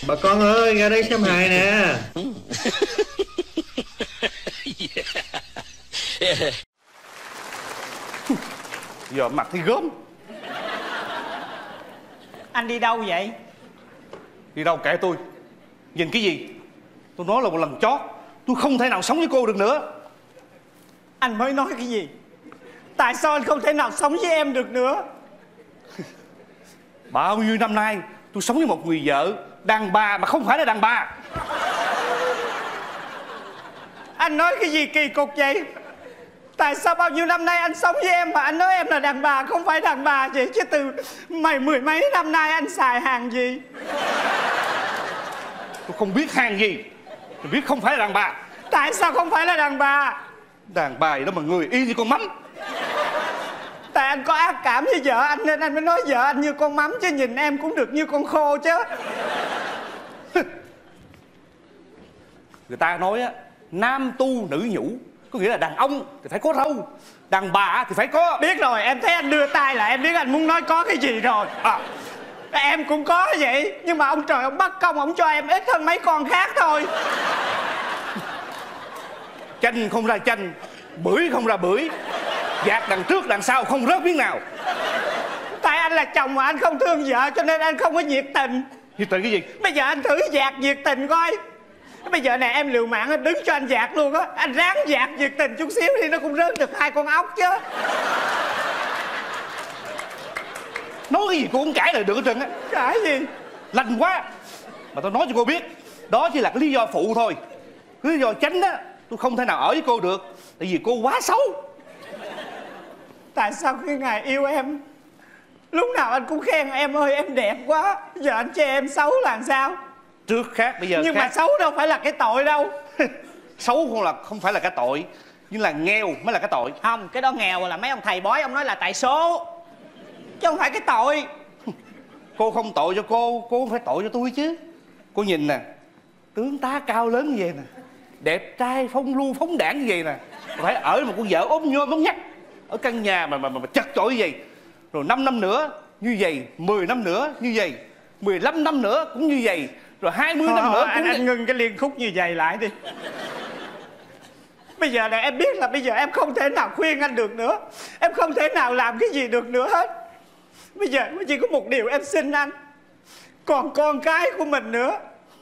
Bà con ơi, ra đây xem hài nè. Giờ mặt thì gớm. Anh đi đâu vậy? Đi đâu kệ tôi. Nhìn cái gì? Tôi nói là một lần chót, tôi không thể nào sống với cô được nữa. Anh mới nói cái gì? Tại sao anh không thể nào sống với em được nữa? Bao nhiêu năm nay tôi sống với một người vợ đàn bà mà không phải là đàn bà. Anh nói cái gì kỳ cục vậy? Tại sao bao nhiêu năm nay anh sống với em mà anh nói em là đàn bà không phải đàn bà vậy? Chứ từ mười mấy năm nay anh xài hàng gì? Tôi không biết hàng gì, tôi biết không phải là đàn bà. Tại sao không phải là đàn bà? Đàn bà gì đó mà người y như con mắm. Tại anh có ác cảm với vợ anh nên anh mới nói vợ anh như con mắm, chứ nhìn em cũng được như con khô chứ. Người ta nói á, nam tu nữ nhũ, có nghĩa là đàn ông thì phải có râu, đàn bà thì phải có. Biết rồi, em thấy anh đưa tay là em biết anh muốn nói có cái gì rồi. Em cũng có vậy, nhưng mà ông trời ông bắt công ông cho em ít hơn mấy con khác thôi. Chanh không ra chanh, bưởi không ra bưởi, dạt đằng trước đằng sau không rớt miếng nào. Tại anh là chồng mà anh không thương vợ cho nên anh không có nhiệt tình. Nhiệt tình cái gì? Bây giờ anh thử dạt nhiệt tình coi. Bây giờ này em liều mạng anh đứng cho anh dạt luôn á. Anh ráng dạt nhiệt tình chút xíu thì nó cũng rớt được 2 con ốc chứ. Nói cái gì cô cũng cãi lại được hết trơn á. Cãi gì? Lành quá. Mà tôi nói cho cô biết, đó chỉ là cái lý do phụ thôi. Cái lý do chánh á, tôi không thể nào ở với cô được. Tại vì cô quá xấu. Tại sao khi ngày yêu em lúc nào anh cũng khen em ơi em đẹp quá, giờ anh chê em xấu là sao? Trước khác bây giờ nhưng khác. Mà xấu đâu phải là cái tội đâu. Xấu không phải là cái tội, nhưng là nghèo mới là cái tội. Không, cái đó nghèo là mấy ông thầy bói ông nói là tại số, chứ không phải cái tội. Cô không tội cho cô không phải tội cho tôi chứ. Cô nhìn nè, tướng tá cao lớn như vậy nè, đẹp trai phong lưu phóng đãng như vậy nè, phải ở một con vợ ốm nhôm ốm nhách ở căn nhà mà chật chội như vậy. Rồi 5 năm nữa như vậy, 10 năm nữa như vậy, 15 năm nữa cũng như vậy, rồi 20 năm nữa cũng anh ngừng cái liên khúc như vậy lại đi. Bây giờ này em biết là bây giờ em không thể nào khuyên anh được nữa, em không thể nào làm cái gì được nữa hết. Bây giờ chỉ có một điều em xin anh, còn con cái của mình nữa.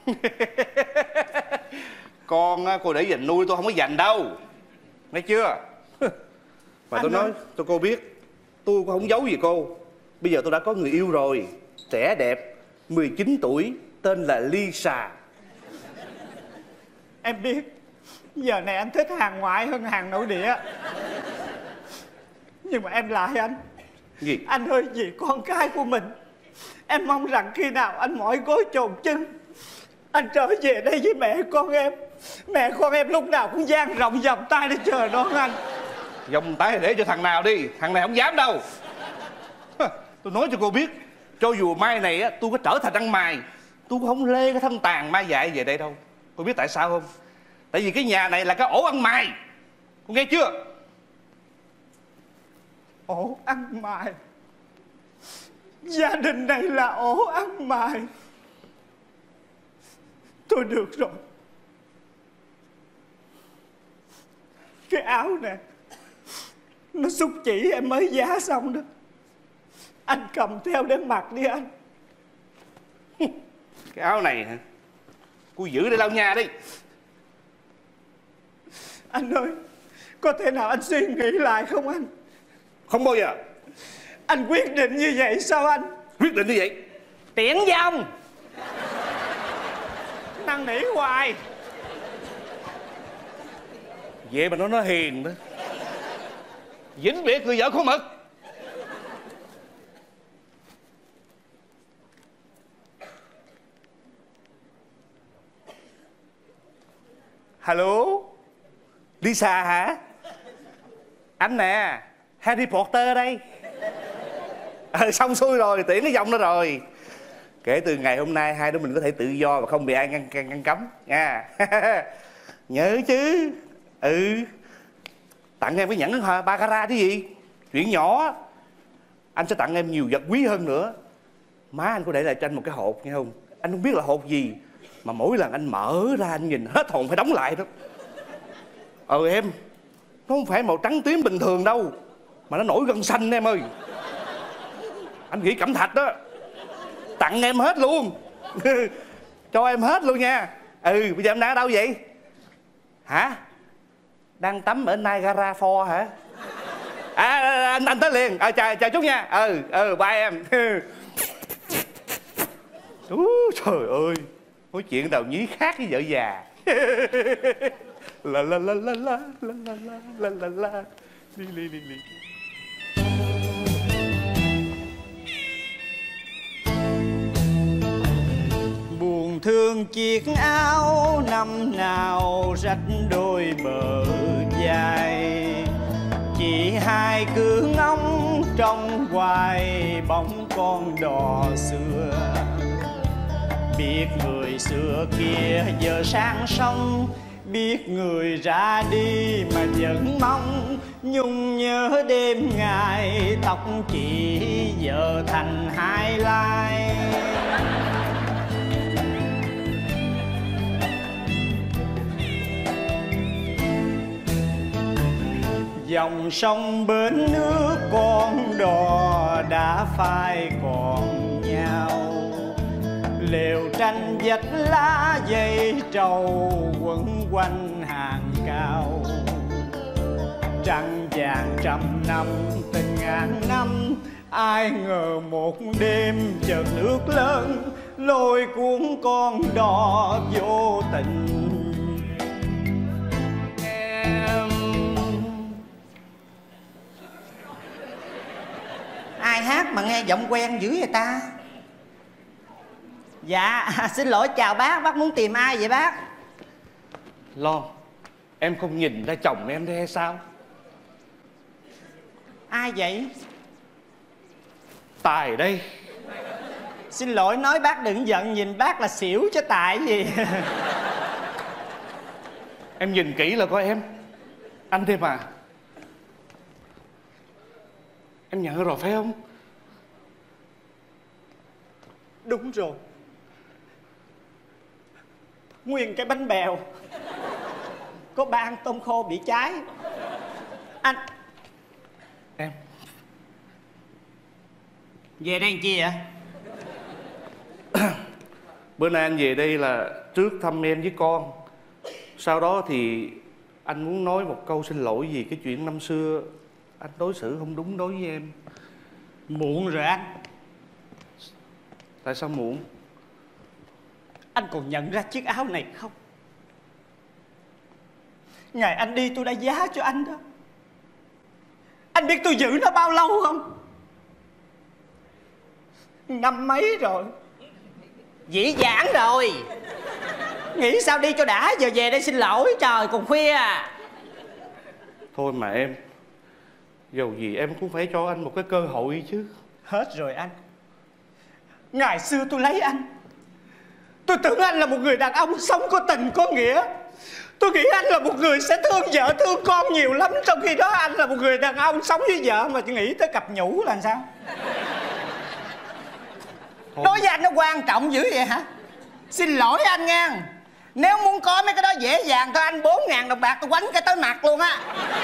Con cô để dành nuôi, tôi không có dành đâu, nghe chưa? Mà tôi nói cho cô biết, tôi cũng không giấu gì cô. Bây giờ tôi đã có người yêu rồi, trẻ đẹp, 19 tuổi, tên là Lisa. Em biết giờ này anh thích hàng ngoại hơn hàng nội địa, nhưng mà em lại anh. Gì? Anh ơi, vì con cái của mình, em mong rằng khi nào anh mỏi gối chồn chân, anh trở về đây với mẹ con em. Mẹ con em lúc nào cũng dang rộng vòng tay để chờ đón anh. Vòng tay để cho thằng nào đi, thằng này không dám đâu. Tôi nói cho cô biết, cho dù mai này á tôi có trở thành ăn mày, tôi cũng không lê cái thân tàn ma dại về đây đâu. Cô biết tại sao không? Tại vì cái nhà này là cái ổ ăn mày, cô nghe chưa? Ổ ăn mày? Gia đình này là ổ ăn mày? Thôi được rồi, cái áo nè, nó xúc chỉ em mới giá xong đó, anh cầm theo để mặc đi anh. Cái áo này hả? Cô giữ để lau nhà đi. Anh ơi, có thể nào anh suy nghĩ lại không anh? Không bao giờ. Anh quyết định như vậy sao anh? Quyết định như vậy. Tiễn vong. Năn nỉ hoài. Vậy mà nó hiền đó. Vĩnh biệt người vợ khôn mực. Hello, Lisa hả? Anh nè, Harry Potter đây. Xong xuôi rồi, tiễn cái vòng đó rồi. Kể từ ngày hôm nay hai đứa mình có thể tự do và không bị ai ngăn cấm nha. Nhớ chứ. Tặng em cái nhẫn baccarat chứ gì. Chuyện nhỏ. Anh sẽ tặng em nhiều vật quý hơn nữa. Má anh có để lại cho anh một cái hộp nghe không? Anh không biết là hột gì mà mỗi lần anh mở ra anh nhìn hết hồn phải đóng lại đó. Em, nó không phải màu trắng tím bình thường đâu, mà nó nổi gân xanh em ơi. Anh nghĩ cẩm thạch đó. Tặng em hết luôn. Cho em hết luôn nha. Bây giờ em đang ở đâu vậy? Hả? Đang tắm ở Niagara Falls hả? Anh tới liền. Chào chút nha. Bye em. Trời ơi, nói chuyện Đào Nhí khác với vợ già. La la la la la la la la la la li. Buồn thương chiếc áo năm nào rách đôi bờ dài, chỉ hai cứ ngóng trong hoài bóng con đò xưa. Biết người xưa kia giờ sang sông, biết người ra đi mà vẫn mong. Nhung nhớ đêm ngày tóc chị giờ thành hai lai. Dòng sông bến nước con đò đã phai còn nhau. Lều tranh vách lá dây trầu quấn quanh hàng cao. Trăng vàng trăm năm tình ngàn năm, ai ngờ một đêm chợt nước lớn lôi cuốn con đò vô tình. Ai hát mà nghe giọng quen dữ vậy ta? Dạ, xin lỗi chào bác muốn tìm ai vậy bác? Lon, em không nhìn ra chồng em đây hay sao? Ai vậy? Tài đây. Xin lỗi nói bác đừng giận, nhìn bác là xỉu chứ tại gì. Em nhìn kỹ là coi em. Anh thế mà. Em nhận rồi phải không? Đúng rồi. Nguyên cái bánh bèo có 3 ăn tôm khô bị cháy. Anh em về đây làm chi vậy? Bữa nay anh về đây là trước thăm em với con. Sau đó thì anh muốn nói một câu xin lỗi vì cái chuyện năm xưa anh đối xử không đúng đối với em. Muộn rồi anh. Tại sao muộn? Anh còn nhận ra chiếc áo này không? Ngày anh đi tôi đã giá cho anh đó. Anh biết tôi giữ nó bao lâu không? Năm mấy rồi. Dĩ dãn rồi. Nghĩ sao đi cho đã, giờ về đây xin lỗi, trời còn khuya à. Thôi mà em, dầu gì em cũng phải cho anh một cái cơ hội chứ. Hết rồi anh. Ngày xưa tôi lấy anh, tôi tưởng anh là một người đàn ông sống có tình có nghĩa. Tôi nghĩ anh là một người sẽ thương vợ thương con nhiều lắm. Trong khi đó anh là một người đàn ông sống với vợ mà chỉ nghĩ tới cặp nhũ là sao? Đối với anh nó quan trọng dữ vậy hả? Xin lỗi anh nha. Nếu muốn có mấy cái đó dễ dàng thôi, anh 4.000 đồng bạc tôi quánh cái tới mặt luôn á.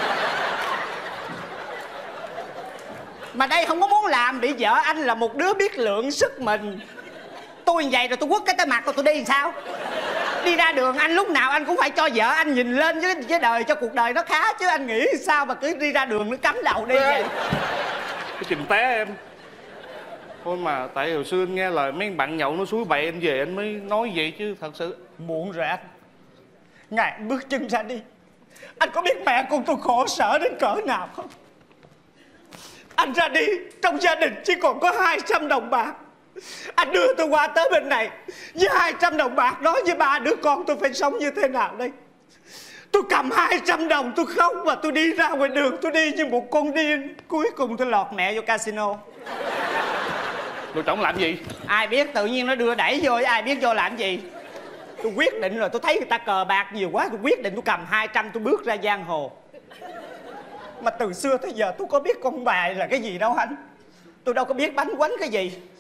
Mà đây không có muốn làm bị vợ anh là một đứa biết lượng sức mình. Tôi như vậy rồi tôi quất cái tới mặt rồi tôi đi làm sao? Đi ra đường anh lúc nào anh cũng phải cho vợ anh nhìn lên với đời, cho cuộc đời nó khá chứ. Anh nghĩ sao mà cứ đi ra đường nó cắm đầu đi vậy? Cái trình té em. Thôi mà tại hồi xưa anh nghe lời mấy bạn nhậu nó suối bậy anh về anh mới nói vậy chứ thật sự. Muộn rồi anh. Ngày anh bước chân ra đi, anh có biết mẹ con tôi khổ sở đến cỡ nào không? Anh ra đi, trong gia đình chỉ còn có 200 đồng bạc. Anh đưa tôi qua tới bên này với 200 đồng bạc đó, với 3 đứa con tôi phải sống như thế nào đây? Tôi cầm 200 đồng tôi khóc và tôi đi ra ngoài đường, tôi đi như một con điên. Cuối cùng tôi lọt mẹ vô casino. Rồi trọng làm gì? Ai biết, tự nhiên nó đưa đẩy vô, ai biết vô làm gì. Tôi quyết định rồi, tôi thấy người ta cờ bạc nhiều quá, tôi quyết định tôi cầm 200 tôi bước ra giang hồ. Mà từ xưa tới giờ tôi có biết con bài là cái gì đâu anh. Tôi đâu có biết bánh quánh cái gì.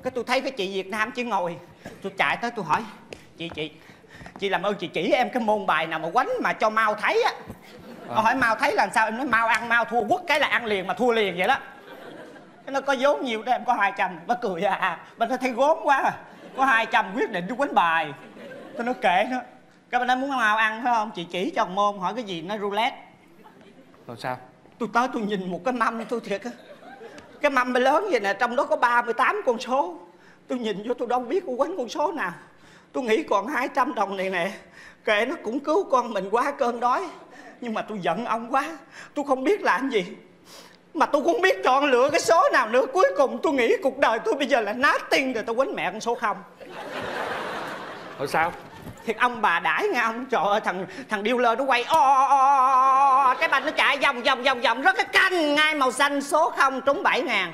Cái tôi thấy cái chị Việt Nam chỉ ngồi, tôi chạy tới tôi hỏi chị làm ơn chị chỉ em cái môn bài nào mà quánh mà cho mau thấy á. Tôi hỏi mau thấy là sao, em nói mau ăn mau thua, quất cái là ăn liền mà thua liền vậy đó. Cái nó có vốn nhiều đó em có 200, bà cười bà thấy gốm quá à. Có 200 quyết định đi quánh bài. Tôi nói kệ nó. Cái bà nói muốn mau ăn phải không, chị chỉ cho một môn. Hỏi cái gì, nó roulette. Rồi sao? Tôi tới tôi nhìn một cái mâm tôi thiệt á, cái mâm lớn vậy nè, trong đó có 38 con số. Tôi nhìn vô tôi đâu biết tôi quánh con số nào. Tôi nghĩ còn 200 đồng này nè, kệ nó cũng cứu con mình qua cơn đói. Nhưng mà tôi giận ông quá, tôi không biết làm gì, mà tôi cũng không biết chọn lựa cái số nào nữa. Cuối cùng tôi nghĩ cuộc đời tôi bây giờ là nát tiên rồi, tôi quánh mẹ con số 0. Rồi sao? Thiệt ông bà đãi nghe ông, trời ơi thằng dealer nó quay cái banh nó chạy vòng rất cái canh ngay màu xanh số 0 trúng 7.000.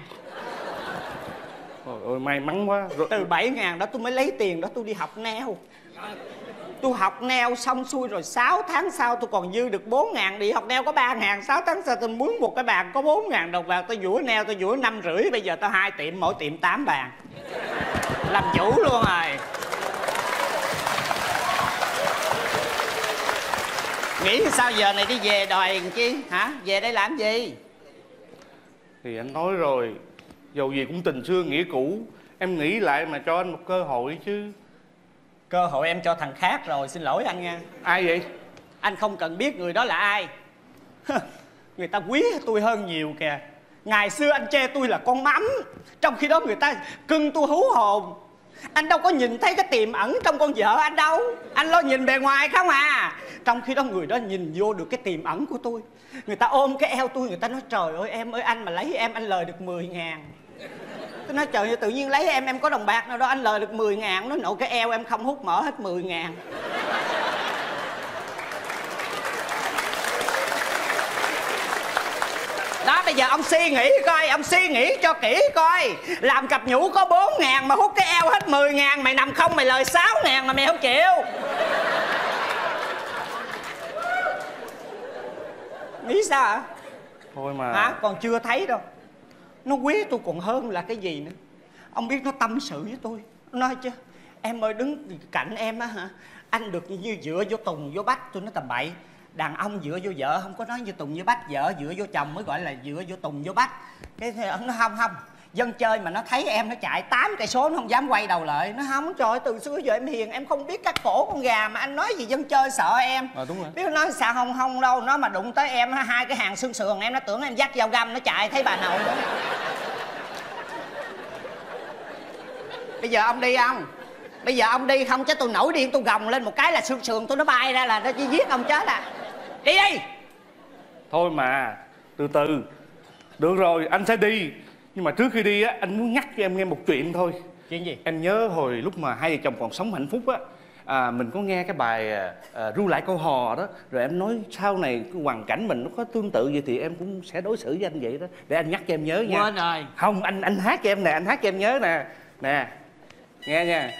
Ôi may mắn quá. Rồi... Từ 7.000 đó tôi mới lấy tiền đó tôi đi học neo. Tôi học neo xong xuôi rồi 6 tháng sau tôi còn dư được 4.000. Đi học neo có 3.000, 6 tháng sau tôi mướn một cái bàn có 4.000 đồng vào. Tôi vũa neo tôi vũa 5,5. Bây giờ tôi 2 tiệm, mỗi tiệm 8 bàn. Làm chủ luôn rồi. Nghĩ sao giờ này đi về đòi chi hả? Về đây làm gì? Thì anh nói rồi, dầu gì cũng tình xưa nghĩa cũ. Em nghĩ lại mà cho anh một cơ hội chứ. Cơ hội em cho thằng khác rồi, xin lỗi anh nha. Ai vậy? Anh không cần biết người đó là ai. Người ta quý tôi hơn nhiều kìa. Ngày xưa anh chê tôi là con mắm, trong khi đó người ta cưng tôi hú hồn. Anh đâu có nhìn thấy cái tiềm ẩn trong con vợ anh đâu. Anh lo nhìn bề ngoài không à. Trong khi đó người đó nhìn vô được cái tiềm ẩn của tôi. Người ta ôm cái eo tôi, người ta nói trời ơi em ơi, anh mà lấy em anh lời được 10.000. Tôi nói trời ơi, tự nhiên lấy em có đồng bạc nào đâu, anh lời được 10.000. Nói nội cái eo em không hút mở hết 10.000. Đó bây giờ ông suy nghĩ coi, ông suy nghĩ cho kỹ coi. Làm cặp nhũ có 4.000 mà hút cái eo hết 10.000. Mày nằm không mày lời 6.000 mà mày không chịu. Nghĩ sao hả? Thôi mà hả? Còn chưa thấy đâu. Nó quý tôi còn hơn là cái gì nữa. Ông biết nó tâm sự với tôi. Nó nói chứ em ơi đứng cạnh em á hả, anh được như dựa vô Tùng vô Bách. Tôi nói tầm bậy. Đàn ông dựa vô vợ không có nói như Tùng với Bách. Vợ dựa vô chồng mới gọi là dựa vô Tùng vô Bách. Cái nó không. Dân chơi mà nó thấy em nó chạy 8 cây số nó không dám quay đầu lại. Nó không, trời ơi, từ xưa giờ em hiền, em không biết cắt cổ con gà mà anh nói gì dân chơi sợ em. Đúng rồi. Biết nó nói sao không đâu. Nó mà đụng tới em 2 cái hàng xương sườn em nó tưởng em dắt dao găm nó chạy thấy bà nội đó. Bây giờ ông đi không? Bây giờ ông đi không chứ tôi nổi điên tôi gồng lên một cái là xương sườn tôi nó bay ra là nó chỉ giết ông chết à. Đi đi. Thôi mà từ từ. Được rồi anh sẽ đi. Nhưng mà trước khi đi á, anh muốn nhắc cho em nghe một chuyện thôi. Chuyện gì? Em nhớ hồi lúc mà hai vợ chồng còn sống hạnh phúc á, mình có nghe cái bài ru lại câu hò đó. Rồi em nói sau này cái hoàn cảnh mình nó có tương tự vậy thì em cũng sẽ đối xử với anh vậy đó. Để anh nhắc cho em nhớ nha. Quên rồi. Không, anh hát cho em nè, anh hát cho em nhớ nè. Nè, nghe nha.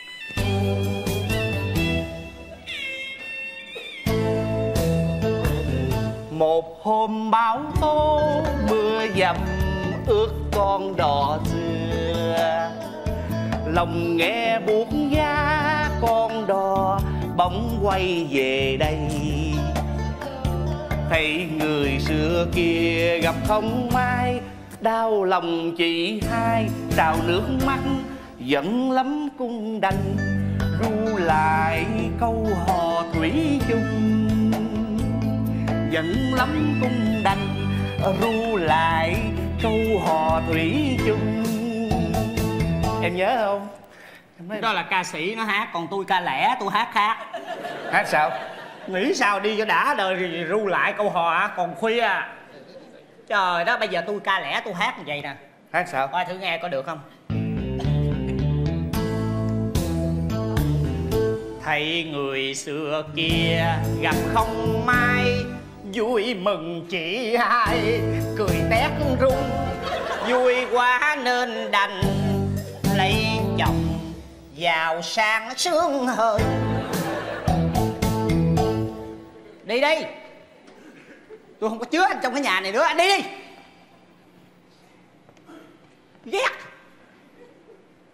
Một hôm bão tố mưa dầm ướt con đò xưa, lòng nghe buốt giá con đò bỗng quay về đây. Thấy người xưa kia gặp không may, đau lòng chị hai trào nước mắt giận lắm cung đành ru lại câu hò thủy chung. Giận lắm cung đành ru lại câu hò thủy chung. Em nhớ không? Em Đó là ca sĩ nó hát, còn tôi ca lẻ, tôi hát khác. Hát sao? Nghĩ sao đi cho đã đời thì ru lại câu hò còn khuya. Trời đó, bây giờ tôi ca lẻ tôi hát như vậy nè. Hát sao? Coi thử nghe có được không? Thấy người xưa kia gặp không may, vui mừng chị hai cười tét rung. Vui quá nên đành lấy chồng giàu sang sướng hơi. Đi đi. Tôi không có chứa anh trong cái nhà này nữa. Anh đi đi. Ghét.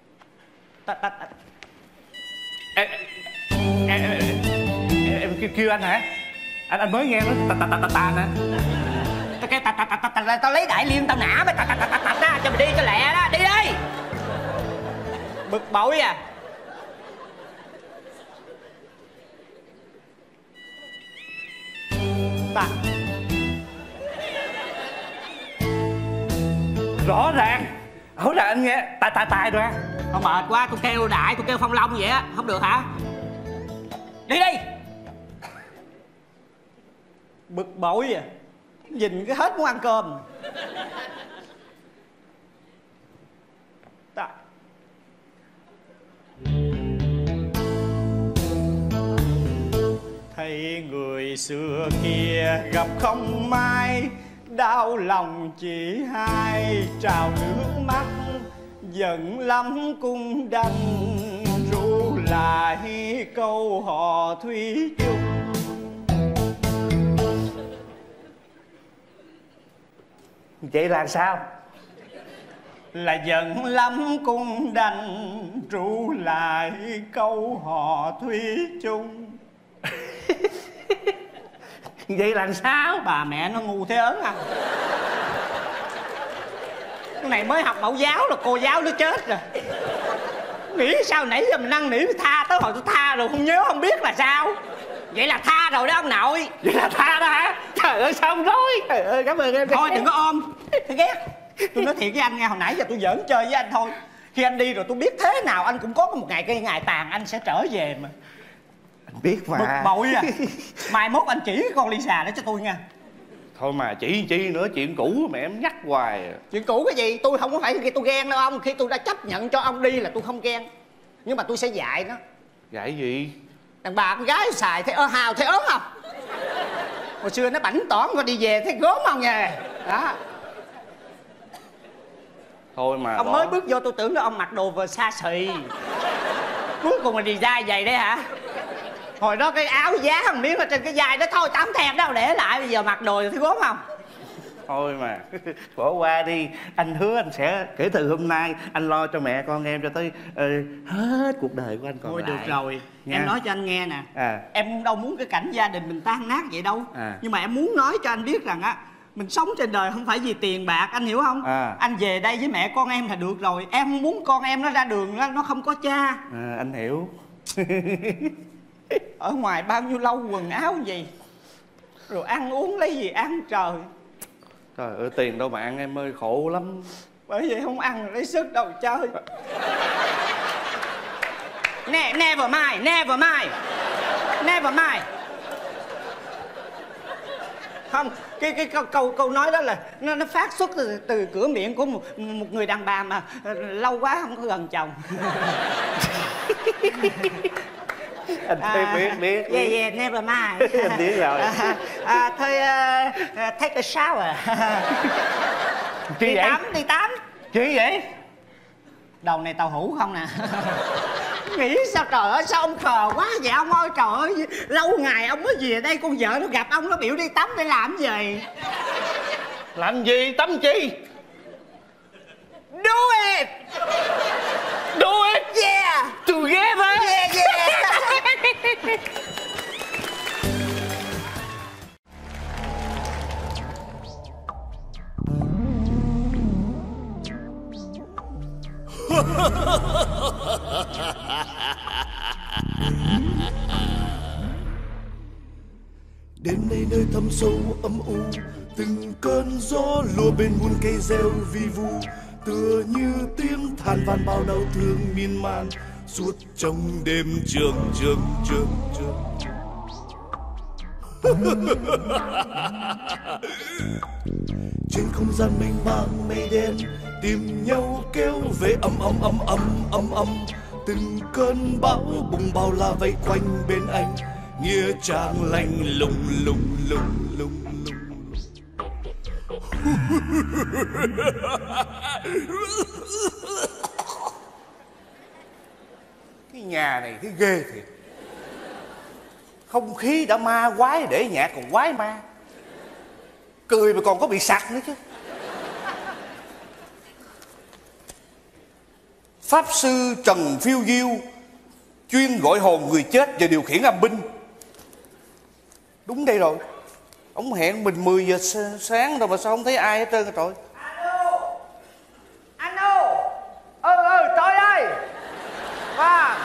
kêu anh hả? Anh mới nghe nó tà nè. Tao kêu tà, tao lấy đại liên tao nã mày tà ra cho mày đi cho lẹ đó, đi đi. Bực bội à. Tà. Rõ ràng anh nghe tài rồi. Không mệt quá, tôi kêu đại, tôi kêu Phong Long vậy á, không được hả? Đi đi. Bực bội à. Nhìn cái hết muốn ăn cơm. Ta. Thấy người xưa kia gặp không may, đau lòng chỉ hai trào nước mắt, giận lắm cũng đành ru lại câu hò thủy chung. Vậy là sao? Là giận lắm cũng đành ru lại câu hò thủy chung. Vậy là sao? Bà mẹ nó ngu thế ớn à. Cái này mới học mẫu giáo là cô giáo nó chết rồi. Nghĩ sao nãy giờ mình năn nỉ tha, tới hồi tôi tha rồi không nhớ không biết là sao. Vậy là tha rồi đó ông nội. Vậy là tha đó hả? Trời ơi sao không nói? Trời ơi cảm ơn em. Thôi đừng có ôm. Tôi ghét. Tôi nói thiệt với anh nghe, hồi nãy giờ tôi giỡn chơi với anh thôi. Khi anh đi rồi tôi biết thế nào anh cũng có một ngày tàn anh sẽ trở về mà. Anh biết mà. Bực bội à. Mai mốt anh chỉ con Lisa đó cho tôi nha. Thôi mà chỉ chi nữa, chuyện cũ mà em nhắc hoài. Chuyện cũ cái gì? Tôi không có phải khi tôi ghen đâu ông. Khi tôi đã chấp nhận cho ông đi là tôi không ghen. Nhưng mà tôi sẽ dạy nó. Dạy gì? Đàn bà con gái xài thấy hào thấy ớn không? Hồi xưa nó bảnh tỏn rồi đi về thấy gớm không nha. Đó. Thôi mà ông mới bước vô tôi tưởng là ông mặc đồ vừa xa xỉ. Cuối cùng là đi dai vậy đấy hả? Hồi đó cái áo giá thằng miếng ở trên cái vai đó thôi, tắm thèm đâu để lại, bây giờ mặc đồ rồi thấy gớm không? Thôi mà bỏ qua đi. Anh hứa anh sẽ kể từ hôm nay anh lo cho mẹ con em cho tới hết cuộc đời của anh còn thôi lại. được rồi nha. Em nói cho anh nghe nè. Em đâu muốn cái cảnh gia đình mình tan nát vậy đâu. Nhưng mà em muốn nói cho anh biết rằng á, mình sống trên đời không phải vì tiền bạc, anh hiểu không? Anh về đây với mẹ con em là được rồi. Em không muốn con em nó ra đường nó không có cha. Anh hiểu. Ở ngoài bao nhiêu lâu quần áo gì, rồi ăn uống lấy gì ăn trời. Trời ơi tiền đâu mà ăn em ơi, khổ lắm. Bởi vậy không ăn lấy sức đâu chơi. Never mind, never mind, never mind. Không, cái câu nói đó là nó phát xuất từ cửa miệng của một người đàn bà mà lâu quá không có gần chồng. Anh biết. Yeah, never mind. Anh biết rồi. Thôi take a shower. Chi vậy? Đi tắm. Chi vậy? Đầu này tàu hũ không nè. Nghĩ sao trời ơi, sao ông khờ quá vậy ông ơi, trời ơi. Lâu ngày ông mới về đây, con vợ nó gặp ông nó biểu đi tắm để làm gì? Làm gì? Tắm chi? Do it. Do it. Yeah. Together. Yeah. Đêm nay nơi thâm sâu âm u, từng cơn gió lùa bên muôn cây reo vi vu, tựa như tiếng than van bao đau thương miên man suốt trong đêm trường. Trên không gian mênh mang mây đen tìm nhau kéo về ầm. Từng cơn bão bùng bao la vây quanh bên anh, nghĩa trang lạnh lùng. Cái nhà này thấy ghê thiệt. Không khí đã ma quái, để nhạc còn quái ma. Cười mà còn có bị sặc nữa chứ. Pháp sư Trần Phiêu Diêu chuyên gọi hồn người chết và điều khiển âm binh. Đúng đây rồi. Ông hẹn mình 10 giờ sáng rồi mà sao không thấy ai hết trơn rồi trời. Alo. Tôi đây. Vâng.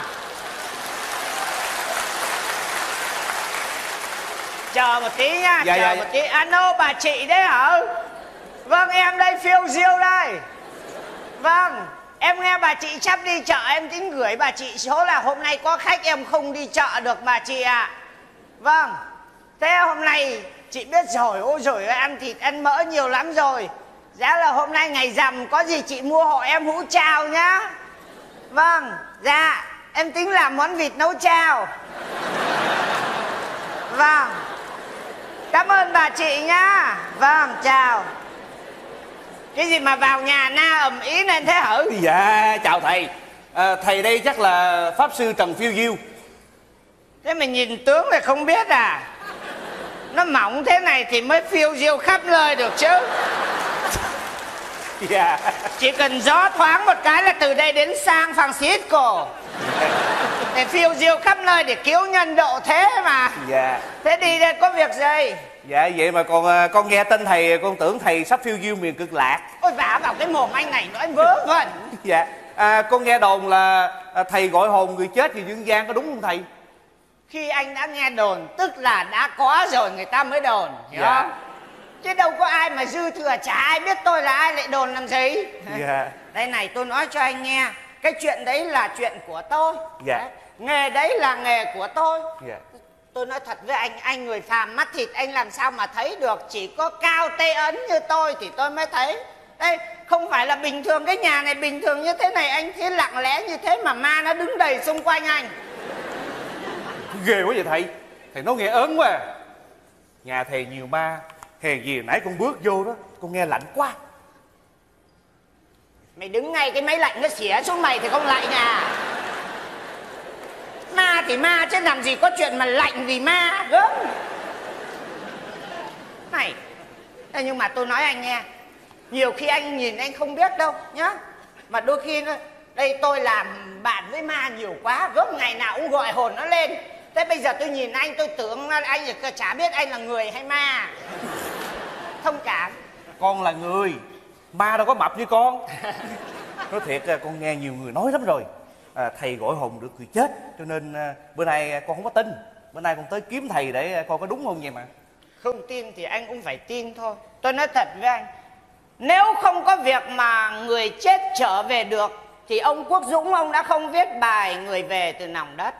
Chờ một tí nha, chờ một tí. Alo, bà chị đấy hả? Vâng, em đây, phiêu diêu đây. Vâng, em nghe bà chị sắp đi chợ, em tính gửi bà chị số là hôm nay có khách em không đi chợ được bà chị ạ. Vâng, thế hôm nay chị biết rồi, ôi giời ơi, ăn thịt ăn mỡ nhiều lắm rồi. Giá là hôm nay ngày rằm, có gì chị mua hộ em hũ chao nhá. Vâng, dạ, em tính làm món vịt nấu chao. Vâng, cảm ơn bà chị nhá. Vâng, chào. Cái gì mà vào nhà na ầm ý nên thế hử? Dạ, chào thầy. Thầy đây chắc là Pháp Sư Trần Phiêu Diêu. Thế mà nhìn tướng thì không biết à? Nó mỏng thế này thì mới phiêu diêu khắp nơi được chứ. Dạ. Chỉ cần gió thoáng một cái là từ đây đến San Francisco để phiêu diêu khắp nơi để cứu nhân độ thế mà. Dạ. Thế đi đây có việc gì? Dạ vậy mà con nghe tên thầy con tưởng thầy sắp phiêu diêu miền Cực Lạc. Ôi vả vào cái mồm anh này nói vớ vẩn. Dạ. Con nghe đồn là thầy gọi hồn người chết về dương gian, có đúng không thầy? Khi anh đã nghe đồn tức là đã có rồi người ta mới đồn, hiểu dạ. không? Chứ đâu có ai mà dư thừa, chả ai biết tôi là ai lại đồn làm gì. Dạ. Đây này, tôi nói cho anh nghe, cái chuyện đấy là chuyện của tôi. Dạ. Đấy. Nghề đấy là nghề của tôi. Dạ. Tôi nói thật với anh người phàm mắt thịt anh làm sao mà thấy được. Chỉ có Cao Tê Ấn như tôi thì tôi mới thấy. Đây, không phải là bình thường, cái nhà này bình thường như thế này, anh thấy lặng lẽ như thế mà ma nó đứng đầy xung quanh anh. Ghê quá vậy thầy. Thầy nói nghe ớn quá à. Nhà thầy nhiều ma, hèn gì nãy con bước vô đó con nghe lạnh quá. Mày đứng ngay cái máy lạnh nó xỉa xuống mày thì không lạnh à? Ma thì ma chứ làm gì có chuyện mà lạnh vì ma gớm. Này, nhưng mà tôi nói anh nghe, nhiều khi anh nhìn anh không biết đâu nhá. Mà đôi khi đây tôi làm bạn với ma nhiều quá, gớm ngày nào cũng gọi hồn nó lên. Thế bây giờ tôi nhìn anh tôi tưởng anh chả biết anh là người hay ma. Thông cảm. Con là người, ma đâu có mập như con. Nói thiệt con nghe nhiều người nói lắm rồi. Thầy gọi hồn được người chết, cho nên bữa nay con không có tin. Bữa nay con tới kiếm thầy để coi có đúng không vậy mà. Không tin thì anh cũng phải tin thôi. Tôi nói thật với anh, nếu không có việc mà người chết trở về được thì ông Quốc Dũng ông đã không viết bài Người về từ nòng đất.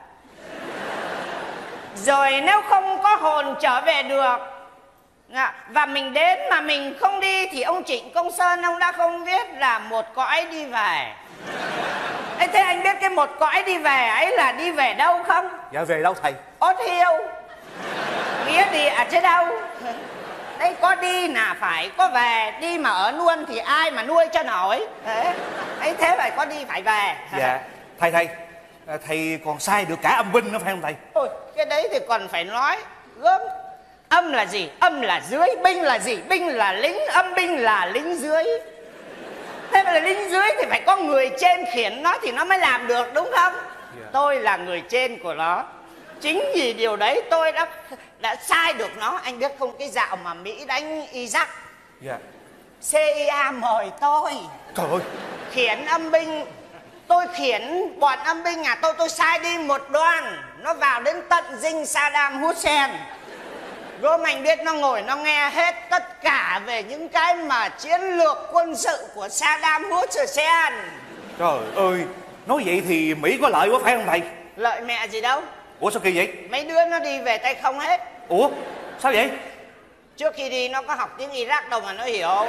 Rồi nếu không có hồn trở về được và mình đến mà mình không đi thì ông Trịnh Công Sơn ông đã không viết là Một cõi đi về. Thế anh biết cái một cõi đi về ấy là đi về đâu không? Dạ về đâu thầy? Ốt hiêu. Nghĩa đi ở chứ đâu. Đấy, có đi là phải có về. Đi mà ở luôn thì ai mà nuôi cho nổi. Thế phải có đi phải về. Dạ. Thầy còn sai được cả âm binh nữa phải không thầy? Ôi, cái đấy thì còn phải nói gớm. Âm là gì? Âm là dưới. Binh là gì? Binh là lính. Âm binh là lính dưới. Thế mà là lính dưới thì phải có người trên khiển nó thì nó mới làm được, đúng không? Yeah. Tôi là người trên của nó. Chính vì điều đấy tôi đã sai được nó. Anh biết không, cái dạo mà Mỹ đánh Iraq, yeah, CIA mời tôi. Trời ơi. Khiển âm binh. Tôi khiển bọn âm binh nhà tôi sai đi một đoàn. Nó vào đến tận dinh Saddam Hussein. Gớm anh biết nó ngồi nó nghe hết tất cả về những cái mà chiến lược quân sự của Saddam Hussein. Trời ơi, nói vậy thì Mỹ có lợi quá phải không thầy? Lợi mẹ gì đâu. Ủa sao kỳ vậy? Mấy đứa nó đi về tay không hết. Ủa sao vậy? Trước khi đi nó có học tiếng Iraq đâu mà nó hiểu.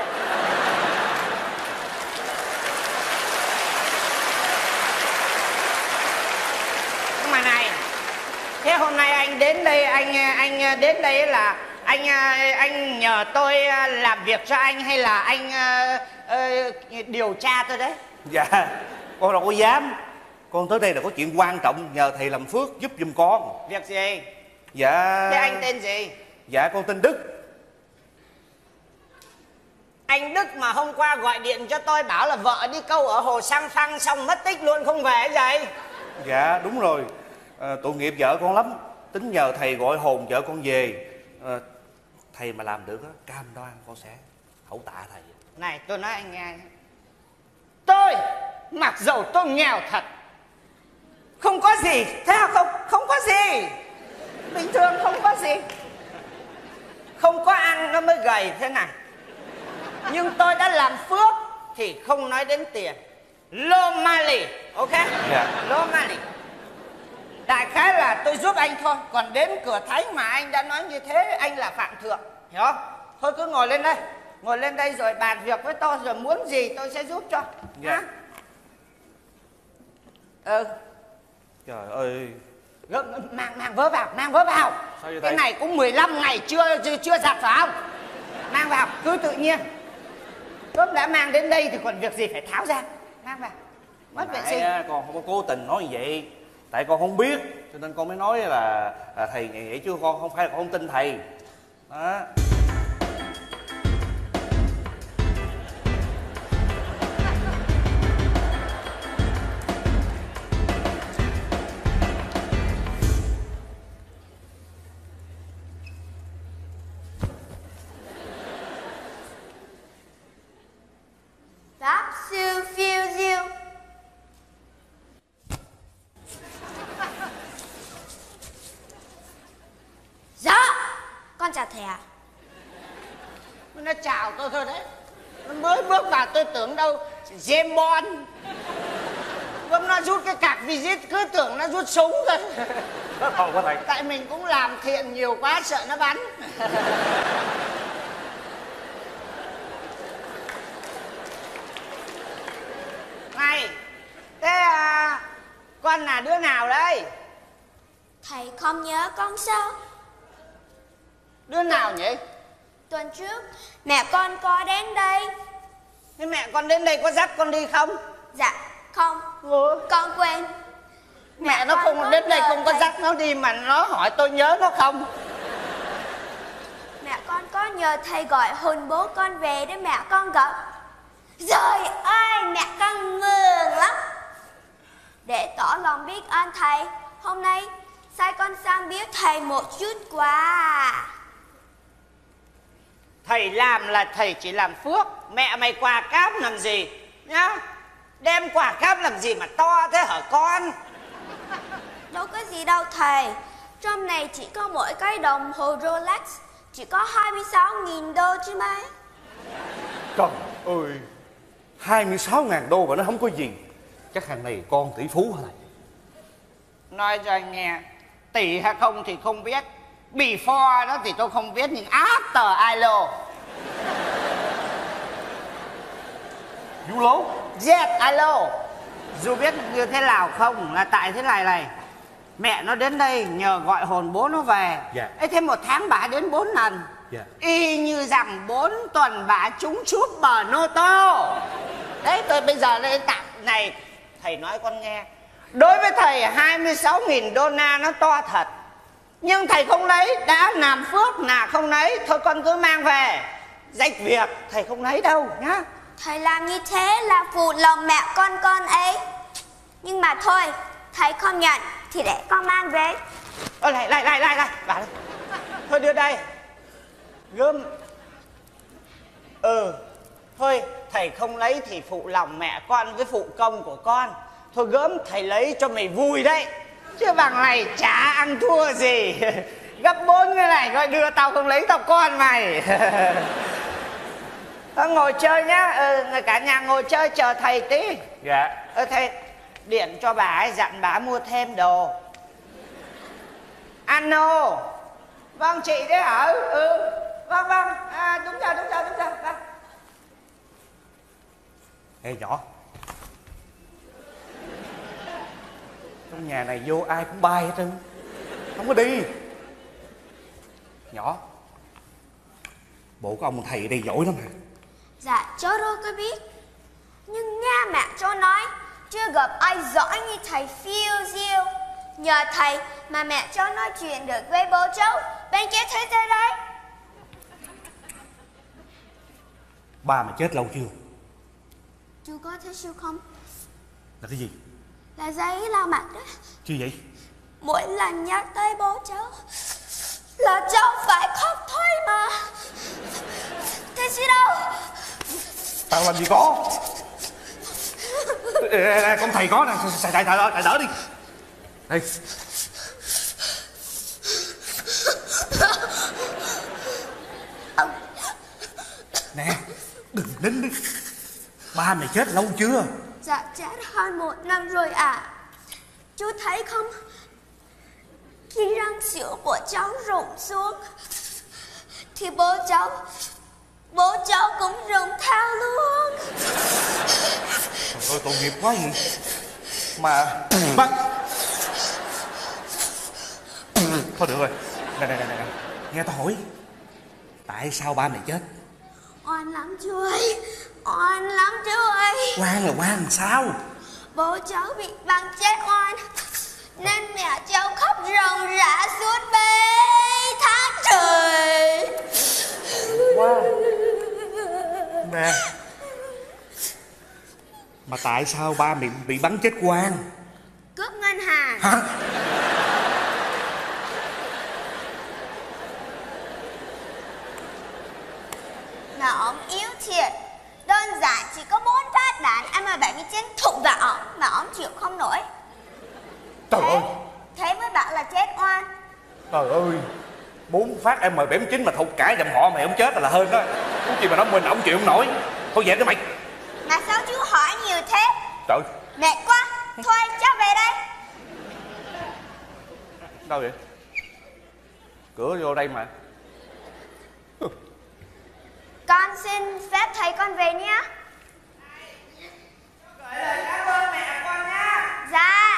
Nhưng mà này, thế hôm nay anh đến đây, anh đến đây là anh nhờ tôi làm việc cho anh hay là anh điều tra tôi đấy? Dạ, con đâu có dám. Con tới đây là có chuyện quan trọng, nhờ thầy làm phước giúp giùm con. Việc gì? Dạ. Thế anh tên gì? Dạ con tên Đức. Anh Đức mà hôm qua gọi điện cho tôi bảo là vợ đi câu ở hồ Sang Phăng xong mất tích luôn không về vậy? Dạ đúng rồi. Tội nghiệp vợ con lắm. Tính nhờ thầy gọi hồn vợ con về. Thầy mà làm được á, cam đoan con sẽ hậu tạ thầy. Này tôi nói anh nghe, tôi mặc dầu tôi nghèo thật, không có gì, thấy không? Không có gì, bình thường không có gì, không có ăn nó mới gầy thế này. Nhưng tôi đã làm phước thì không nói đến tiền. Lô Mali, ok? Lô Mali. Đại khái là tôi giúp anh thôi. Còn đến cửa thánh mà anh đã nói như thế, anh là phạm thượng, hiểu không? Thôi cứ ngồi lên đây, ngồi lên đây rồi bàn việc với tôi, rồi muốn gì tôi sẽ giúp cho. Dạ. Trời ơi. Mang vớ vào, mang vớ vào. Sao vậy cái thầy? này cũng 15 ngày chưa giặt phải không? Mang vào, cứ tự nhiên. Cơm đã mang đến đây thì còn việc gì phải tháo ra. Mang vào, mất vệ sinh. Con không có cố tình nói như vậy, tại con không biết cho nên con mới nói là thầy nghĩ vậy, chứ con không phải là con không tin thầy đó. Pháp sư phiêu diêu. Dạ, con chào thầy ạ. Nó chào tôi thôi đấy. Nó mới bước vào tôi tưởng đâu James Bond. Hôm nó rút cái cạc visit cứ tưởng nó rút súng thôi. Không có thầy. Tại mình cũng làm thiện nhiều quá sợ nó bắn. Này, thế con là đứa nào đây? Thầy không nhớ con sao? Đứa nào nhỉ? Tuần trước mẹ con có đến đây. Thế mẹ con đến đây có dắt con đi không? Dạ không. Con quên. Mẹ nó con không có đến đây nhờ không có thầy. dắt nó đi mà nó hỏi tôi nhớ nó không? Mẹ con có nhờ thầy gọi hồn bố con về để mẹ con gặp. Trời ơi, mẹ con mừng lắm. Để tỏ lòng biết ơn thầy, hôm nay sai con sang biếu thầy một chút quà. Thầy làm là thầy chỉ làm phước. Mẹ mày quà cáp làm gì nhá? Đem quà cáp làm gì mà to thế hả con? Đâu có gì đâu thầy. Trong này chỉ có mỗi cái đồng hồ Rolex, chỉ có 26.000 đô chứ mấy. Trời ơi, 26.000 đô mà nó không có gì. Chắc hàng này con tỷ phú hả thầy? Nói cho anh nghe, tỷ hay không thì không biết, before đó thì tôi không biết, nhưng after I know. Vú lố. Yes, I know. Dù biết như thế nào không là tại thế này. Mẹ nó đến đây nhờ gọi hồn bố nó về. Dạ. Ấy thế một tháng bà đến 4 lần. Dạ. Y như rằng 4 tuần bà trúng súp bờ nô tô. Đấy, tôi bây giờ lên tặng này. Thầy nói con nghe, đối với thầy 26.000 đô la nó to thật, nhưng thầy không lấy, đã làm phước là không lấy. Thôi con cứ mang về, rách việc thầy không lấy đâu nhá. Thầy làm như thế là phụ lòng mẹ con ấy. Nhưng mà thôi, thầy không nhận thì để con mang về. Lại bà đây. Thôi đưa đây. Gươm. Thôi thầy không lấy thì phụ lòng mẹ con với phụ công của con. Thôi gớm thầy lấy cho mày vui đấy, chứ bằng này chả ăn thua gì. Gấp 4 cái này coi đưa tao không lấy tao con mày. Thôi ngồi chơi nhá. Cả nhà ngồi chơi chờ thầy tí. Dạ. Thầy điện cho bà ấy, dặn bà mua thêm đồ. Ano. Vâng chị đấy hả? Vâng. Đúng rồi. Vâng. Ê nhỏ, trong nhà này vô ai cũng bay hết trơn, không có đi. Nhỏ, bộ của ông thầy đây giỏi lắm hả? Dạ cháu đâu có biết. Nhưng nghe mẹ cháu nói chưa gặp ai giỏi như thầy phiêu diêu. Nhờ thầy mà mẹ cháu nói chuyện được với bố cháu bên kia thế giới đấy. Ba mà chết lâu chưa? Chú có thấy siêu không? Là cái gì? Là giấy lau mặt đó. Chưa vậy? Mỗi lần nhắc tới bố cháu là cháu phải khóc thôi mà. Thế chứ đâu. Tao làm gì có. Con thầy có nè, thầy đỡ đi. Đây. Nè, đừng nín đi. Ba mày chết lâu chưa? Dạ chết hơn 1 năm rồi ạ. Chú thấy không? Khi răng sữa của cháu rụng xuống thì bố cháu cũng rụng theo luôn. Thôi tội nghiệp quá gì. Mà bắt. Thôi được rồi. Nè. Nghe tao hỏi. Tại sao ba mày chết? Oan lắm chú ơi. Oan lắm chú ơi. Oan là oan sao? Bố cháu bị bắn chết oan nên mẹ cháu khóc ròng rã suốt mấy tháng trời. Wow. Nè. Mà tại sao ba mày bị bắn chết oan? Cướp ngân hàng. Hả? Mà ông yếu thiệt. Đơn giản chỉ có 4 phát đạn M79 thủng vào ổng mà ổng chịu không nổi. Trời ơi. Thế mới bảo là chết oan. Trời ơi. 4 phát M79 mà thục cả dòng họ mày không chết là hơn đó. Có gì mà nói mình ổng chịu không nổi. Thôi về đi mày. Mà sao chú hỏi nhiều thế? Trời. Mệt quá. Thôi cháu về đây. Đâu vậy? Cửa vô đây mà. Con xin phép thầy con về nhé. Gửi lời cảm ơn mẹ con nhá. Dạ.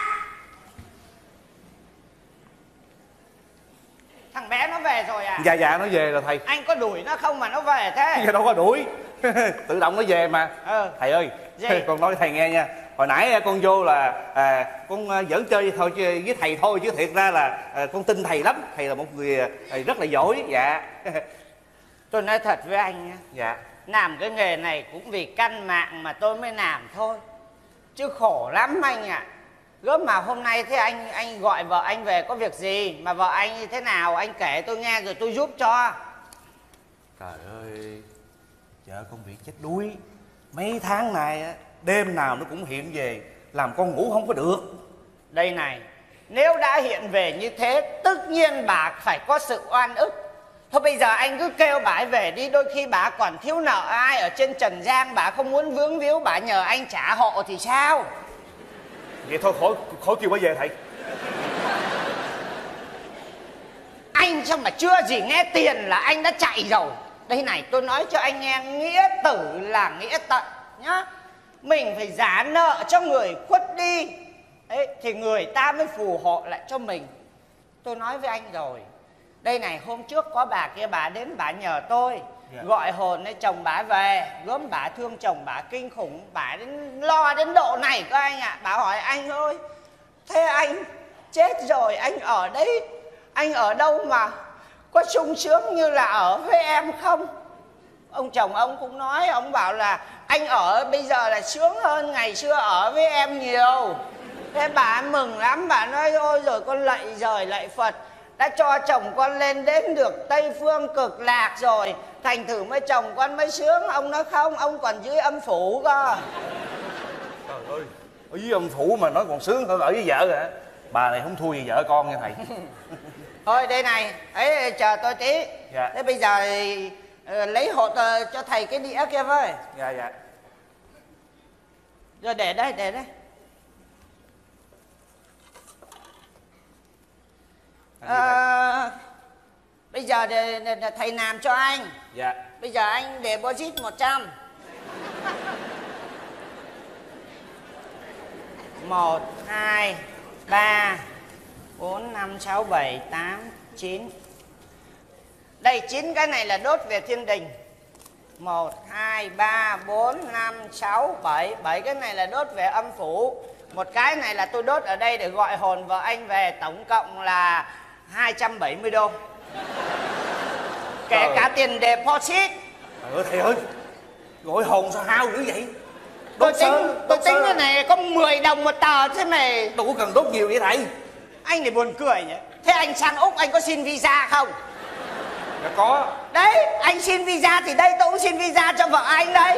Thằng bé nó về rồi à? Dạ nó về rồi thầy. Anh có đuổi nó không mà nó về thế? Dạ đâu có đuổi. Tự động nó về mà. Thầy ơi. Gì? Con nói thầy nghe nha. Hồi nãy con vô là con giỡn chơi thôi với thầy thôi, chứ thiệt ra là con tin thầy lắm. Thầy là một người rất là giỏi. Dạ. Tôi nói thật với anh nhé. Dạ. Làm cái nghề này cũng vì căn mạng mà tôi mới làm thôi. Chứ khổ lắm anh ạ. Gớm mà hôm nay thế anh gọi vợ anh về có việc gì? Mà vợ anh như thế nào anh kể tôi nghe rồi tôi giúp cho. Trời ơi. Vợ con bị chết đuối. Mấy tháng nay đêm nào nó cũng hiện về, làm con ngủ không có được. Đây này, nếu đã hiện về như thế tất nhiên bà phải có sự oan ức. Thôi bây giờ anh cứ kêu bà ấy về đi. Đôi khi bà còn thiếu nợ ai ở trên trần gian, bà không muốn vướng víu, bà nhờ anh trả hộ thì sao? Vậy thôi khỏi kêu bà về thầy. Anh sao mà chưa gì nghe tiền là anh đã chạy rồi. Đây này tôi nói cho anh nghe, nghĩa tử là nghĩa tận nhá. Mình phải trả nợ cho người khuất đi. Đấy, thì người ta mới phù hộ lại cho mình. Tôi nói với anh rồi. Đây này, hôm trước có bà kia bà đến bà nhờ tôi gọi hồn ấy chồng bà về. Gớm bà thương chồng bà kinh khủng. Bà đến lo đến độ này cơ anh ạ. Bà hỏi anh ơi, thế anh chết rồi anh ở đấy, anh ở đâu mà có sung sướng như là ở với em không? Ông chồng ông cũng nói, ông bảo là anh ở bây giờ là sướng hơn ngày xưa ở với em nhiều. Thế bà mừng lắm, bà nói ôi rồi con lạy trời lạy Phật, đã cho chồng con lên đến được Tây Phương Cực Lạc rồi, thành thử mới chồng con mới sướng. Ông nói không, ông còn dưới âm phủ cơ. Trời ơi, ở dưới âm phủ mà nói còn sướng hơn ở với vợ hả? Bà này không thua gì vợ con nha thầy. Thôi đây này, ấy chờ tôi tí. Dạ. Thế bây giờ lấy hộ cho thầy cái đĩa kia với. Dạ. Rồi để đây. Bây giờ thầy làm cho anh. Dạ. Bây giờ anh deposit 100. 1, 2, 3, 4, 5, 6, 7, 8, 9. Đây 9 cái này là đốt về thiên đình. 1, 2, 3, 4, 5, 6, 7. 7 cái này là đốt về âm phủ. Một cái này là tôi đốt ở đây để gọi hồn vợ anh về. Tổng cộng là 270 đô. Kể cả tiền deposit. Thầy ơi, gọi hồn sao hao dữ vậy? Tôi tính cái này có 10 đồng một tờ thế mày. Đâu có cần đốt nhiều vậy thầy. Anh này buồn cười nhỉ. Thế anh sang Úc anh có xin visa không? Dạ có. Đấy, anh xin visa thì đây tôi cũng xin visa cho vợ anh đấy.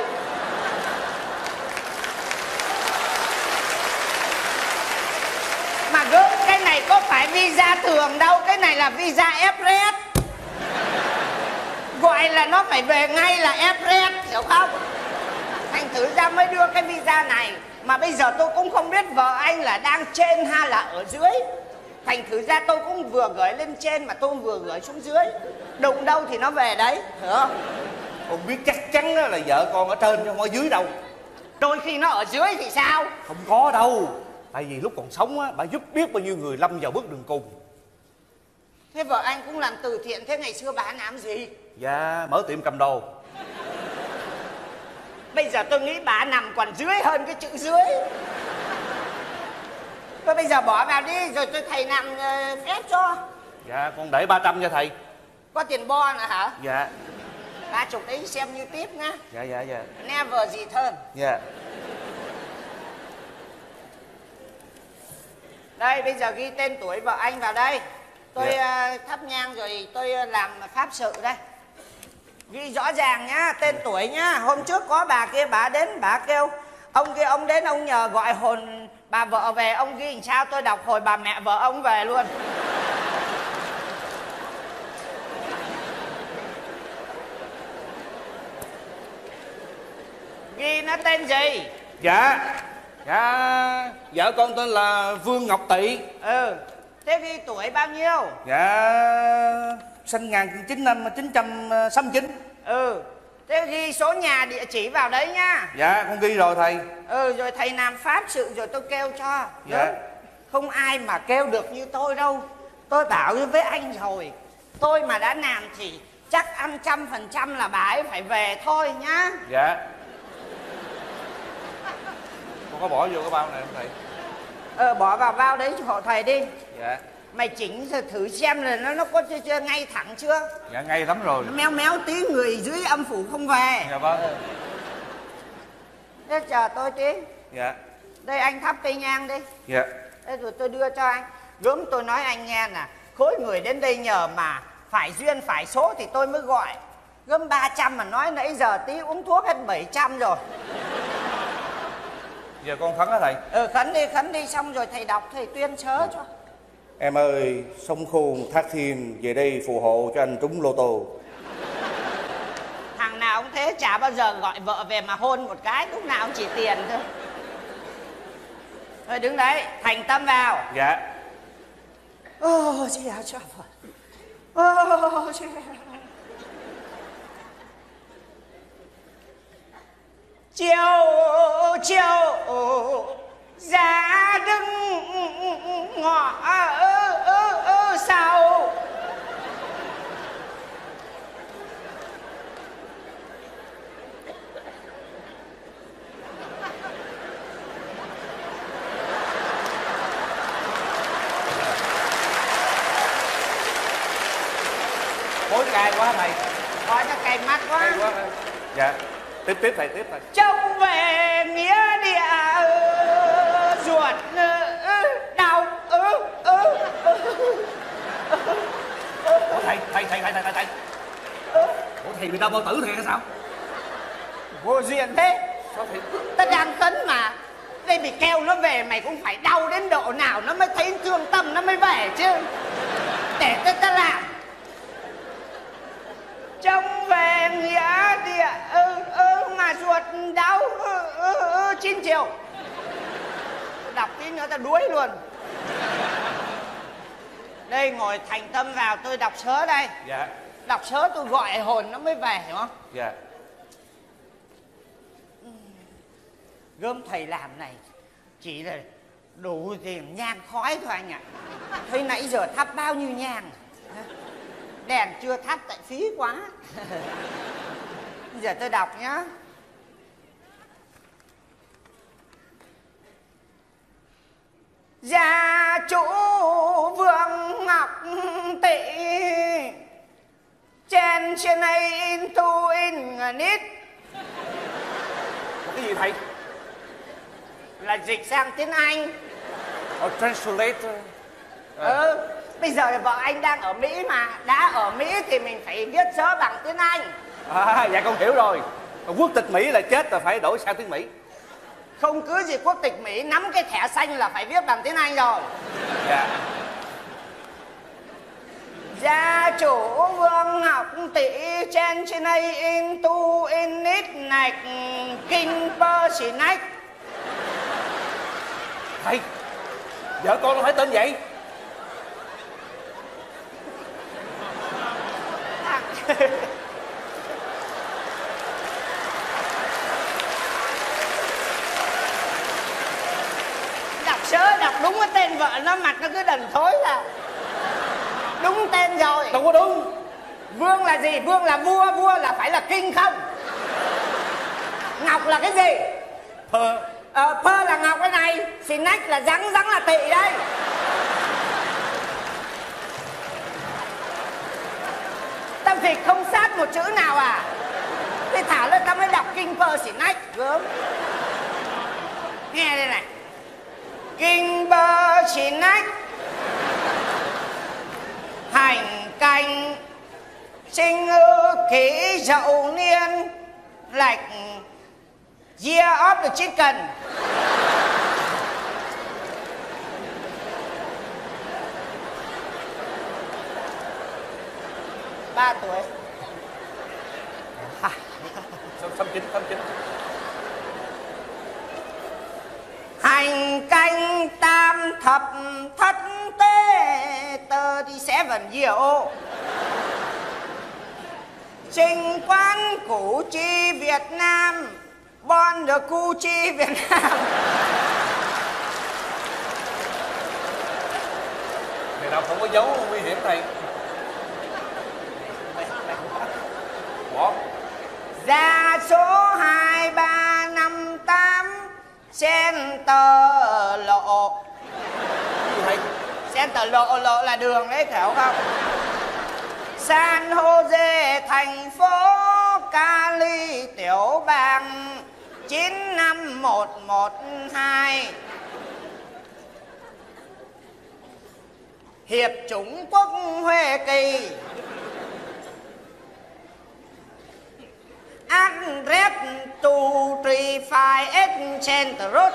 Mà gớm, cái này có phải visa thường đâu, cái này là visa Everest. Gọi là nó phải về ngay là Everest, hiểu không? Thành thử ra mới đưa cái visa này. Mà bây giờ tôi cũng không biết vợ anh là đang trên hay là ở dưới. Thành thử ra tôi cũng vừa gửi lên trên mà tôi cũng vừa gửi xuống dưới. Đụng đâu thì nó về đấy, hiểu không? Con biết chắc chắn là vợ con ở trên chứ không ở dưới đâu. Đôi khi nó ở dưới thì sao? Không có đâu. Tại vì lúc còn sống á, bà giúp biết bao nhiêu người lâm vào bước đường cùng. Thế vợ anh cũng làm từ thiện, thế ngày xưa bà làm gì? Dạ, mở tiệm cầm đồ. Bây giờ tôi nghĩ bà nằm còn dưới hơn cái chữ dưới. Thôi bây giờ bỏ vào đi, rồi tôi thầy làm phép cho. Dạ, con để 300 cho thầy. Có tiền bo nữa hả? Dạ. 30 đấy xem như tiếp nhá. Dạ, dạ, dạ. Never gì hơn. Dạ. Đây, bây giờ ghi tên tuổi vợ anh vào đây. Tôi thắp nhang rồi tôi làm pháp sự đây. Ghi rõ ràng nhá, tên tuổi nhá. Hôm trước có bà kia, bà đến, bà kêu ông kia, ông đến, ông nhờ gọi hồn bà vợ về. Ông ghi làm sao tôi đọc hồi bà mẹ vợ ông về luôn. Ghi nó tên gì? Dạ. Dạ, vợ con tên là Vương Ngọc Tị. Ừ. Thế ghi tuổi bao nhiêu? Dạ, sinh 1969. Ừ. Thế ghi số nhà, địa chỉ vào đấy nhá. Dạ, con ghi rồi thầy. Ừ, rồi thầy làm pháp sự rồi tôi kêu cho. Dạ. Đúng. Không ai mà kêu được như tôi đâu. Tôi bảo với anh rồi, tôi mà đã làm thì chắc ăn 100% là bà ấy phải về thôi nhá. Dạ. Con có bỏ vô cái bao này không thầy? Bỏ vào bao đấy cho hộ thầy đi. Dạ. Mày chỉnh thử xem là nó có chưa ngay thẳng chưa. Dạ, ngay lắm rồi. Nó méo méo tí người dưới âm phủ không về. Dạ vâng. Thế chờ tôi tí. Dạ. Đây anh thắp cây nhang đi. Dạ. Thế rồi tôi đưa cho anh. Gớm tôi nói anh nghe nè, khối người đến đây nhờ mà phải duyên phải số thì tôi mới gọi. Gớm 300 mà nói nãy giờ tí uống thuốc hết 700 rồi. Giờ con khấn á thầy. Khấn đi xong rồi thầy đọc, thầy tuyên sớ cho. Em ơi, sông Khôn Thác Thiên về đây phù hộ cho anh trúng lô tô. Thằng nào cũng thế, chả bao giờ gọi vợ về mà hôn một cái, lúc nào cũng chỉ tiền thôi. Thôi đứng đấy, thành tâm vào. Dạ. Ô, chị à cho Phật. Ô, chị à. Chiều ra đứng ngõ sau. Khối cay quá thầy. Hỏi nó cay mắt quá. Cay quá thầy. Dạ. Tiếp thầy, tiếp thầy. Trông về nghĩa địa ruột đau. Ủa thầy. Ủa thầy bị đau bao tử thiệt hay sao? Vô duyên thế. Sao thầy? Ta đang khấn mà. Đây bị kêu nó về mày cũng phải đau đến độ nào nó mới thấy thương tâm nó mới về chứ. Để ta làm. Trông về nghĩa địa mà ruột đau 9 triệu. Đọc tí nữa ta đuối luôn. Đây ngồi thành tâm vào, tôi đọc sớ đây. Dạ. Đọc sớ tôi gọi hồn nó mới về, hiểu không? Dạ. Gớm thầy làm này chỉ là đủ tiền nhang khói thôi anh ạ. Thấy nãy giờ thắp bao nhiêu nhang. Đèn chưa thắp tại phí quá. Bây giờ tôi đọc nhá. Gia chủ Vương Ngọc Tị trên này in tu in nít. Cái gì thầy? Là dịch sang tiếng Anh. Translator. Bây giờ vợ anh đang ở Mỹ mà. Đã ở Mỹ thì mình phải viết sớ bằng tiếng Anh. Dạ con hiểu rồi. Quốc tịch Mỹ là chết rồi phải đổi sang tiếng Mỹ. Không cứ gì quốc tịch Mỹ, nắm cái thẻ xanh là phải viết bằng tiếng Anh rồi. Dạ. Gia chủ vương học tỷ trên trên đây in tu in nít nạch kinh bơ xỉ nách. Thầy, vợ con nó phải tên vậy. Đọc sớ đọc đúng cái tên vợ nó, mặt nó cứ đần thối là đúng tên rồi. Đâu có đúng. Vương là gì? Vương là vua, vua là phải là kinh không? Ngọc là cái gì? Phơ. Phơ là ngọc cái này, xì nách là rắn, rắn là tỵ đây. Tâm Thịt không sát một chữ nào à? Thì thả lên tao mới đọc kinh phơ xì nách. Gớm. Nghe đây này. Kinh bơ xì nách hành canh sinh ư kỷ dậu niên lạch year of the chicken. Ba tuổi. Xăm chín. Hành canh tam thập thất tế 37 year old. Trình quán Củ Chi Việt Nam, Bon de Củ Chi Việt Nam. Ngày nào không có dấu nguy hiểm thầy. Bỏ. Ra số 2358 Center lộ. Thầy. Center lộ, lộ là đường đấy, hiểu không? San Jose thành phố Cali tiểu bang 95112. Hiệp chủng quốc Huế Kỳ. Address 235 Center Road,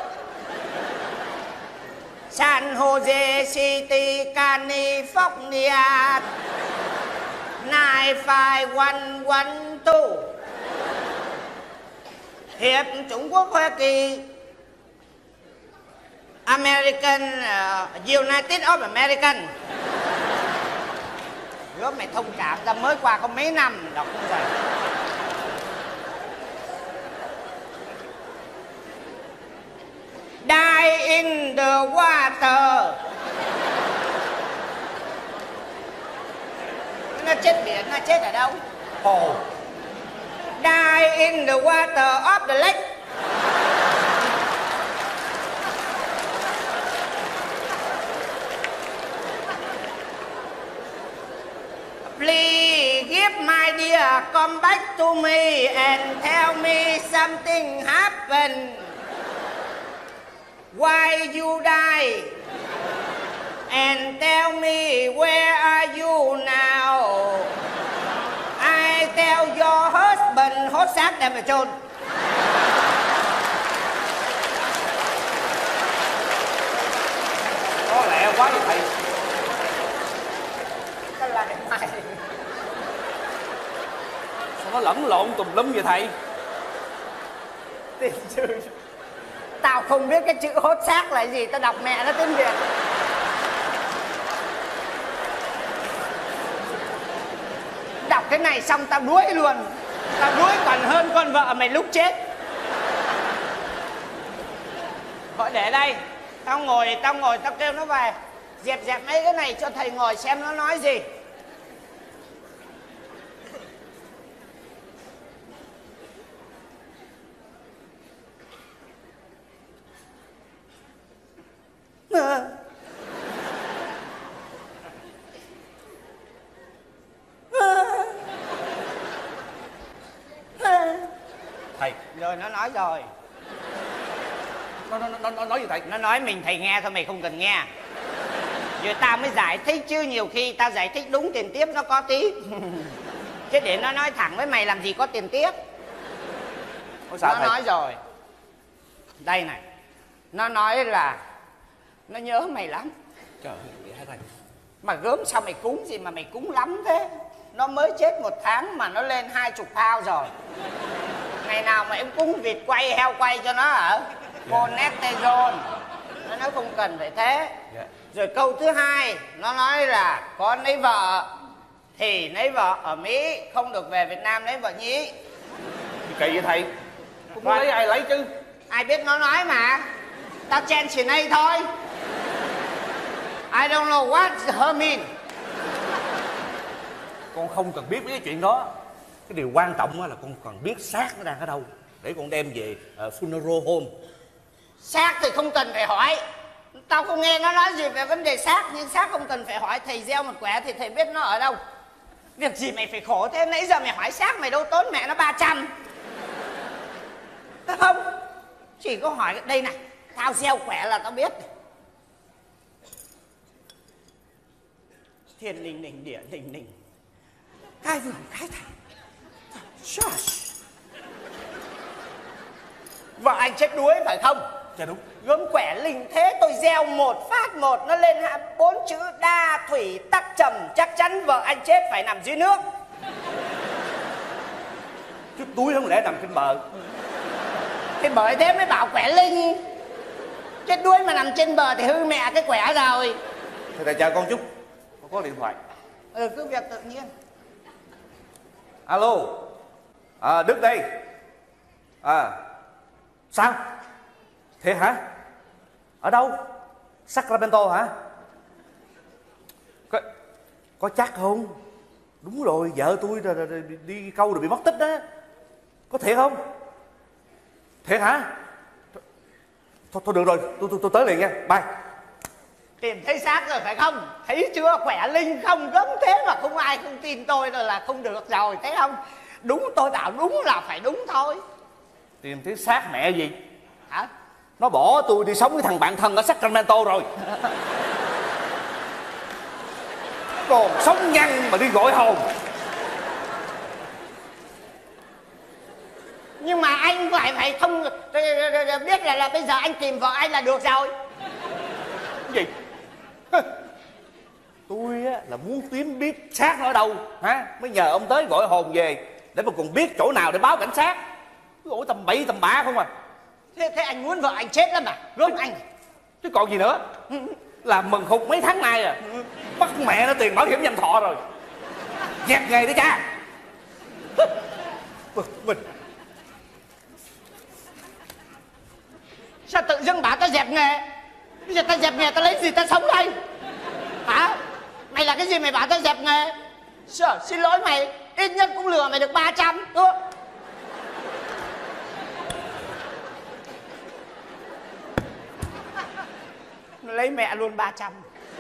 San Jose City, California 95112. Hiệp chủng quốc Hoa Kỳ, American United of American. Rớp mày thông cảm, ta mới qua có mấy năm đọc không rồi. Die in the water. Nó chết biển, nó chết ở đâu? Hồ. Die in the water of the lake. Please give my dear come back to me and tell me something happened. Why you die? And tell me where are you now? I tell your husband hốt xác đem về chôn. Có lẹ quá vậy thầy. Cái lại mày. Sao nó lẫn lộn tùm lum vậy thầy? Tiền sư. Tao không biết cái chữ hốt xác là gì, tao đọc mẹ nó tiếng Việt. Đọc cái này xong tao đuối luôn. Tao đuối còn hơn con vợ mày lúc chết. Gọi để đây. Tao ngồi tao kêu nó về. Dẹp mấy cái này cho thầy ngồi xem nó nói gì. Thầy. Rồi nó nói rồi. Nó nói gì thầy? Nó nói mình thầy nghe thôi, mày không cần nghe. Rồi tao mới giải thích chứ, nhiều khi tao giải thích đúng tiền tiếp nó có tí. Chứ để nó nói thẳng với mày làm gì có tiền tiếp. Nó nói rồi. Đây này. Nó nói là nó nhớ mày lắm. Trời ơi, mà gớm sao mày cúng gì mà mày cúng lắm thế? Nó mới chết 1 tháng mà nó lên 20 pound rồi. Ngày nào mà em cúng vịt quay, heo quay cho nó hả? Monesterone. Nó nói không cần phải thế. Rồi câu thứ hai, nó nói là con lấy vợ thì lấy vợ ở Mỹ, không được về Việt Nam lấy vợ nhí. Kỳ vậy thầy? Không muốn lấy ai lấy chứ. Ai biết nó nói mà. Tao chen chỉ này thôi. I don't know what her mean. Con không cần biết mấy cái chuyện đó. Cái điều quan trọng là con cần biết xác nó đang ở đâu để con đem về funeral home. Xác thì không cần phải hỏi. Tao không nghe nó nói gì về vấn đề xác. Nhưng xác không cần phải hỏi. Thầy gieo một quẻ thì thầy biết nó ở đâu. Việc gì mày phải khổ thế? Nãy giờ mày hỏi xác mày đâu tốn mẹ nó 300. Tao không. Chỉ có hỏi đây này. Tao gieo quẻ là tao biết. Thiên linh linh địa linh linh. Cái vườn cái thằng. Josh. Vợ anh chết đuối phải không? Dạ đúng. Gớm quẻ linh thế tôi gieo một phát một nó lên 4 chữ đa thủy tắc trầm, chắc chắn vợ anh chết phải nằm dưới nước. Chứ túi không lẽ nằm trên bờ. Thì bởi thế mới bảo quẻ linh. Chết đuối mà nằm trên bờ thì hư mẹ cái quẻ rồi. Thầy chờ con chút. Con có điện thoại. Cứ việc tự nhiên. Alo. Đức đây. Sao? Thiệt hả? Ở đâu? Sacramento hả? Có chắc không? Đúng rồi, vợ tôi đi câu rồi bị mất tích đó. Có thiệt không? Thiệt hả? Thôi được rồi, tôi tới liền nha, bye. Tìm thấy xác rồi phải không? Thấy chưa, quẻ linh không gớm thế mà không ai không tin tôi rồi là không được rồi, thấy không? Đúng, tôi bảo đúng là phải đúng thôi. Tìm thấy xác mẹ gì? Hả? Nó bỏ tôi đi sống với thằng bạn thân ở Sacramento rồi. Còn sống nhăn mà đi gọi hồn. Nhưng mà anh phải không biết là bây giờ anh tìm vợ anh là được rồi. Cái gì? Tôi á là muốn tìm biết xác nó ở đâu hả, mới nhờ ông tới gọi hồn về để mà còn biết chỗ nào để báo cảnh sát. Ủa tầm bậy tầm bạ không à. Thế anh muốn vợ anh chết lắm à? Gớm anh. Chứ còn gì nữa. Làm mừng khục mấy tháng nay à. Bắt mẹ nó tiền bảo hiểm nhân thọ rồi. Dẹp nghề đi cha. Mình sao tự dưng bảo tao dẹp nghề? Bây giờ tao dẹp nghề tao lấy gì tao sống đây? Hả? Mày là cái gì mày bảo tao dẹp nghề? Sợ, xin lỗi mày, ít nhất cũng lừa mày được 300 đúng không? Lấy mẹ luôn 300.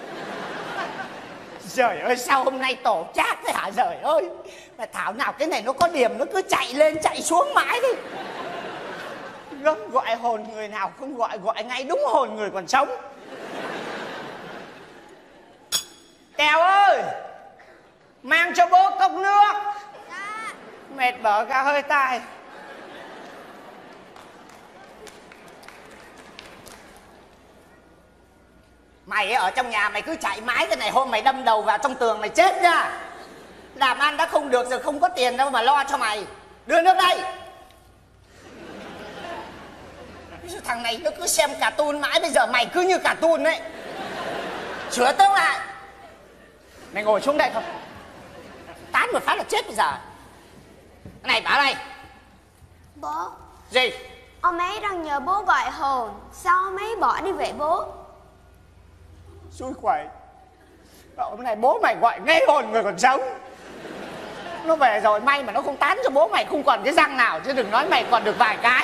Trời ơi, sao hôm nay tổ chát thế hả? Trời ơi, mà thảo nào cái này nó có điểm nó cứ chạy lên chạy xuống mãi đi. Gớm gọi hồn người nào không gọi, gọi ngay đúng hồn người còn sống. Tèo ơi, mang cho bố cốc nước. Mệt bở cả hơi tai. Mày ở trong nhà mày cứ chạy mãi cái này, hôm mày đâm đầu vào trong tường mày chết nha. Làm ăn đã không được rồi, không có tiền đâu mà lo cho mày. Đưa nước đây. Thằng này nó cứ xem cartoon mãi, bây giờ mày cứ như cartoon đấy. Sửa tương lại. Mày ngồi xuống đây không? Tán một phát là chết bây giờ. Cái này bảo đây. Bố. Gì? Ông ấy đang nhờ bố gọi hồn. Sao ông ấy bỏ đi vậy bố? Xui quẩy. Hôm nay bố mày gọi ngay hồn người còn sống. Nó về rồi may mà nó không tán cho bố mày không còn cái răng nào, chứ đừng nói mày còn được vài cái.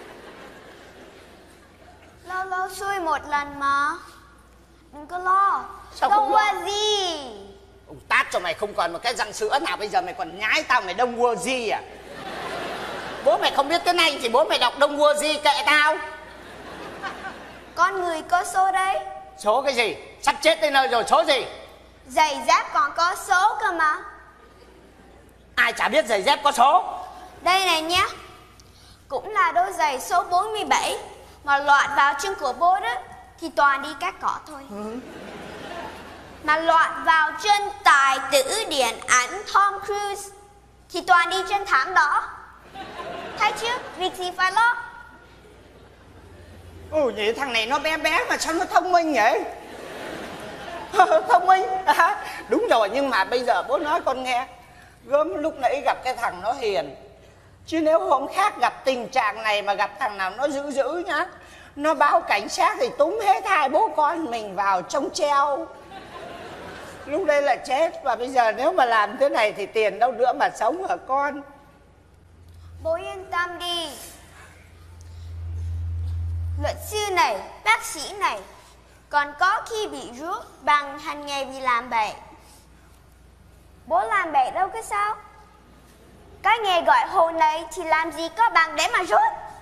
Lâu lâu xui một lần mà. Đừng có lo. Sao Don't không lo? worry. Ông tát cho mày không còn một cái răng sữa nào, bây giờ mày còn nhái tao mày Đông World Di à? Bố mày không biết tiếng Anh thì bố mày đọc Đông World Di kệ tao. Con người có số đấy. Số cái gì? Sắp chết tới nơi rồi, số gì? Giày dép còn có số cơ mà. Ai chả biết giày dép có số. Đây này nhé. Cũng là đôi giày số 47 mà lọt vào chân của bố đó thì toàn đi cắt cỏ thôi. Mà lọt vào chân tài tử điện ảnh Tom Cruise thì toàn đi trên thảm đỏ. Thấy chứ, việc gì phải lo. Nhỉ, thằng này nó bé bé mà sao nó thông minh vậy? Thông minh à, đúng rồi, nhưng mà bây giờ bố nói con nghe. Gớm lúc nãy gặp cái thằng nó hiền, chứ nếu hôm khác gặp tình trạng này mà gặp thằng nào nó dữ dữ nhá, nó báo cảnh sát thì túm hết hai bố con mình vào trông treo. Lúc đây là chết. Và bây giờ nếu mà làm thế này thì tiền đâu nữa mà sống hả con? Bố yên tâm đi. Luật sư này, bác sĩ này còn có khi bị rước bằng hành nghề vì làm bậy. Bố làm bậy đâu có sao. Cái nghề gọi hồn này thì làm gì có bằng để mà rước.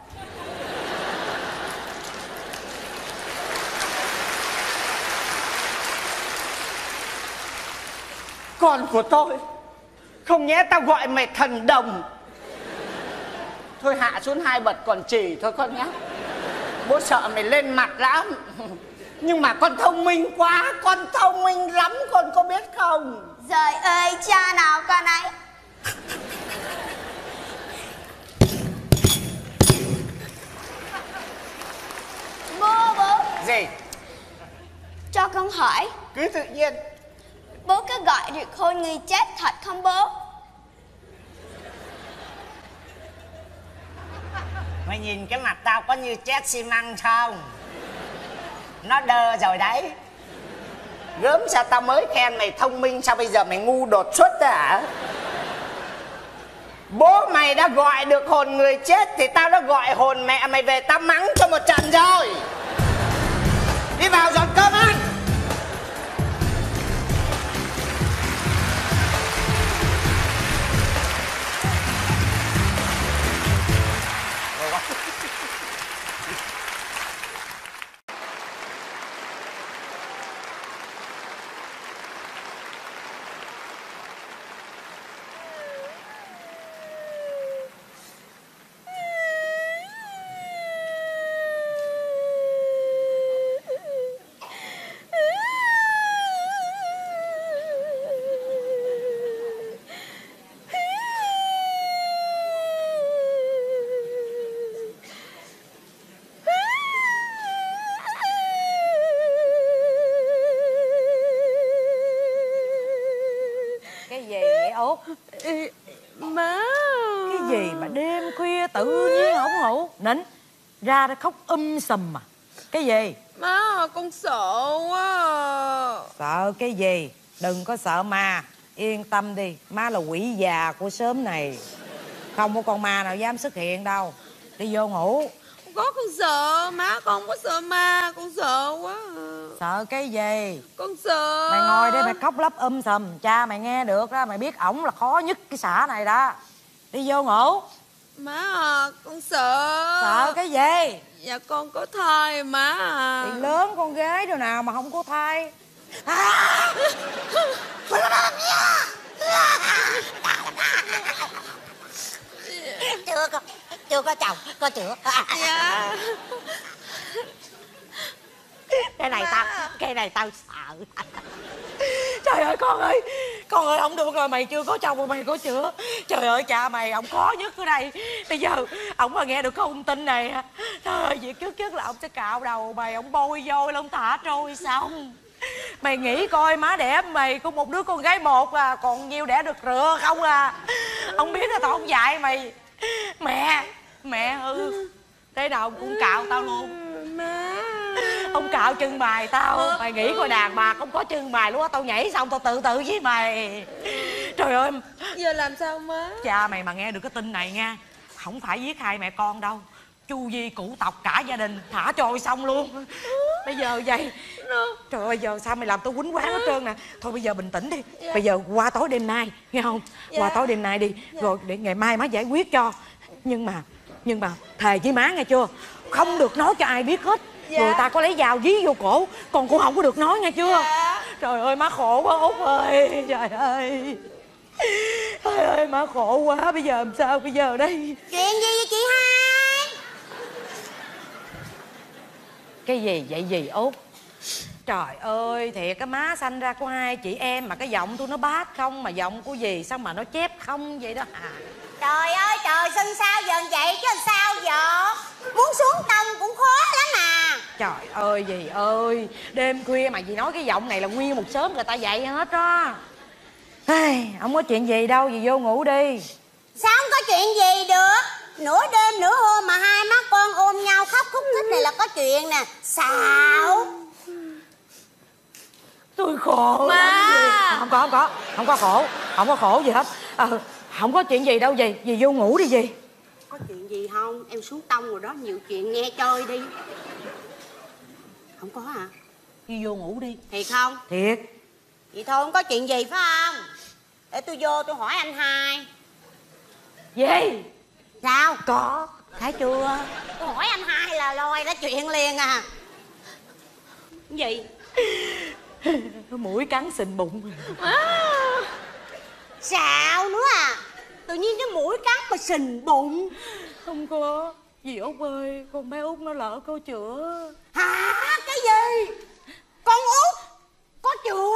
Con của tôi, không nhẽ tao gọi mày thần đồng. Thôi hạ xuống 2 bật còn chỉ thôi con nhé. Bố sợ mày lên mặt lắm. Nhưng mà con thông minh quá, con thông minh lắm, con có biết không? Trời ơi, cha nào con ấy. Bố. Gì? Cho con hỏi, Cứ tự nhiên. bố có gọi được hồn người chết thật không bố? Mày nhìn cái mặt tao có như chết xi măng không? Nó đơ rồi đấy. Gớm sao tao mới khen mày thông minh, sao bây giờ mày ngu đột xuất hả? Bố mày đã gọi được hồn người chết thì tao đã gọi hồn mẹ mày về tao mắng cho một trận rồi. Đi vào dọn cơm ăn. Má, cái gì mà đêm khuya tự nhiên không ngủ nín ra đó khóc sùm mà. Cái gì? Má, con sợ quá. Sợ cái gì? Đừng có sợ ma. Yên tâm đi, má là quỷ già của xóm này, không có con ma nào dám xuất hiện đâu. Đi vô ngủ. Con sợ, má con không có sợ ma, con sợ quá. Sợ cái gì? Con sợ. Mày ngồi đây mày khóc lóc sùm, cha mày nghe được đó, mày biết ổng là khó nhất cái xã này đó. Đi vô ngủ. Má à, con sợ. Sợ cái gì? Dạ con có thai má à. Thì lớn con gái đâu nào mà không có thai. Chưa có chồng, có chữa. Dạ. Cái này tao sợ. Trời ơi con ơi không được rồi, mày chưa có chồng mà mày có chữa. Trời ơi cha mày ông khó nhất ở đây. Bây giờ ông mà nghe được cái thông tin này, trời ơi việc trước là ông sẽ cạo đầu mày, ông bôi vôi là ông thả trôi xong. Mày nghĩ coi má đẻ mày có một đứa con gái một à, còn nhiều đẻ được rửa không à. Ông biết là tao không dạy mày. Mẹ thế nào ông cũng cạo tao luôn. Má, ông cạo chân mày tao. Mày nghĩ coi đàn bà không có chân mày lúc đó tao nhảy xong tao tự với mày. Trời ơi. giờ làm sao má? Cha mày mà nghe được cái tin này nha, không phải giết hai mẹ con đâu, chu di cụ tộc cả gia đình thả trôi xong luôn. Bây giờ vậy trời ơi, giờ sao mày làm tao quýnh quán hết trơn nè. Thôi bây giờ bình tĩnh đi. Bây giờ qua tối đêm nay nghe không? Qua tối đêm nay đi rồi để ngày mai má giải quyết cho. Nhưng mà thề với má nghe chưa, không được nói cho ai biết hết. Dạ. Người ta có lấy dao dí vô cổ, còn cô không có được nói nghe chưa? Dạ. Trời ơi má khổ quá Út ơi. Trời ơi. Trời ơi má khổ quá. Bây giờ làm sao bây giờ đây? Chuyện gì vậy chị hai? Cái gì vậy gì Út? Trời ơi thiệt cái má sanh ra có hai chị em mà cái giọng tôi nó bát không, mà giọng của dì sao mà nó chép không vậy đó à. Trời ơi trời, xưng sao giờ vậy chứ sao giờ? Muốn xuống tông cũng khó lắm à. Trời ơi dì ơi, đêm khuya mà dì nói cái giọng này là nguyên một xóm người ta dậy hết đó. Không có chuyện gì đâu, dì vô ngủ đi. Sao không có chuyện gì được? Nửa đêm nửa hôm mà hai má con ôm nhau khóc khúc khích này là có chuyện nè. Sao? Tôi khổ lắm dì. Không có khổ gì hết. Không có chuyện gì đâu dì, dì vô ngủ đi dì. Có chuyện gì không? Em xuống tông rồi đó, nhiều chuyện nghe chơi đi. Không có hả? Dì vô ngủ đi. Thiệt không? Thiệt. Vậy thôi không có chuyện gì phải không? Để tôi vô tôi hỏi anh hai. Gì? Sao? Có. Thấy chưa? Tôi hỏi anh hai là lôi ra chuyện liền à. Cái gì? Mũi cắn sình bụng. Sao nữa à? Tự nhiên cái mũi cắn mà sình bụng. Không có. Dì Út ơi, con bé Út nó lỡ có chữa. Hả? Cái gì? Con Út có chữa?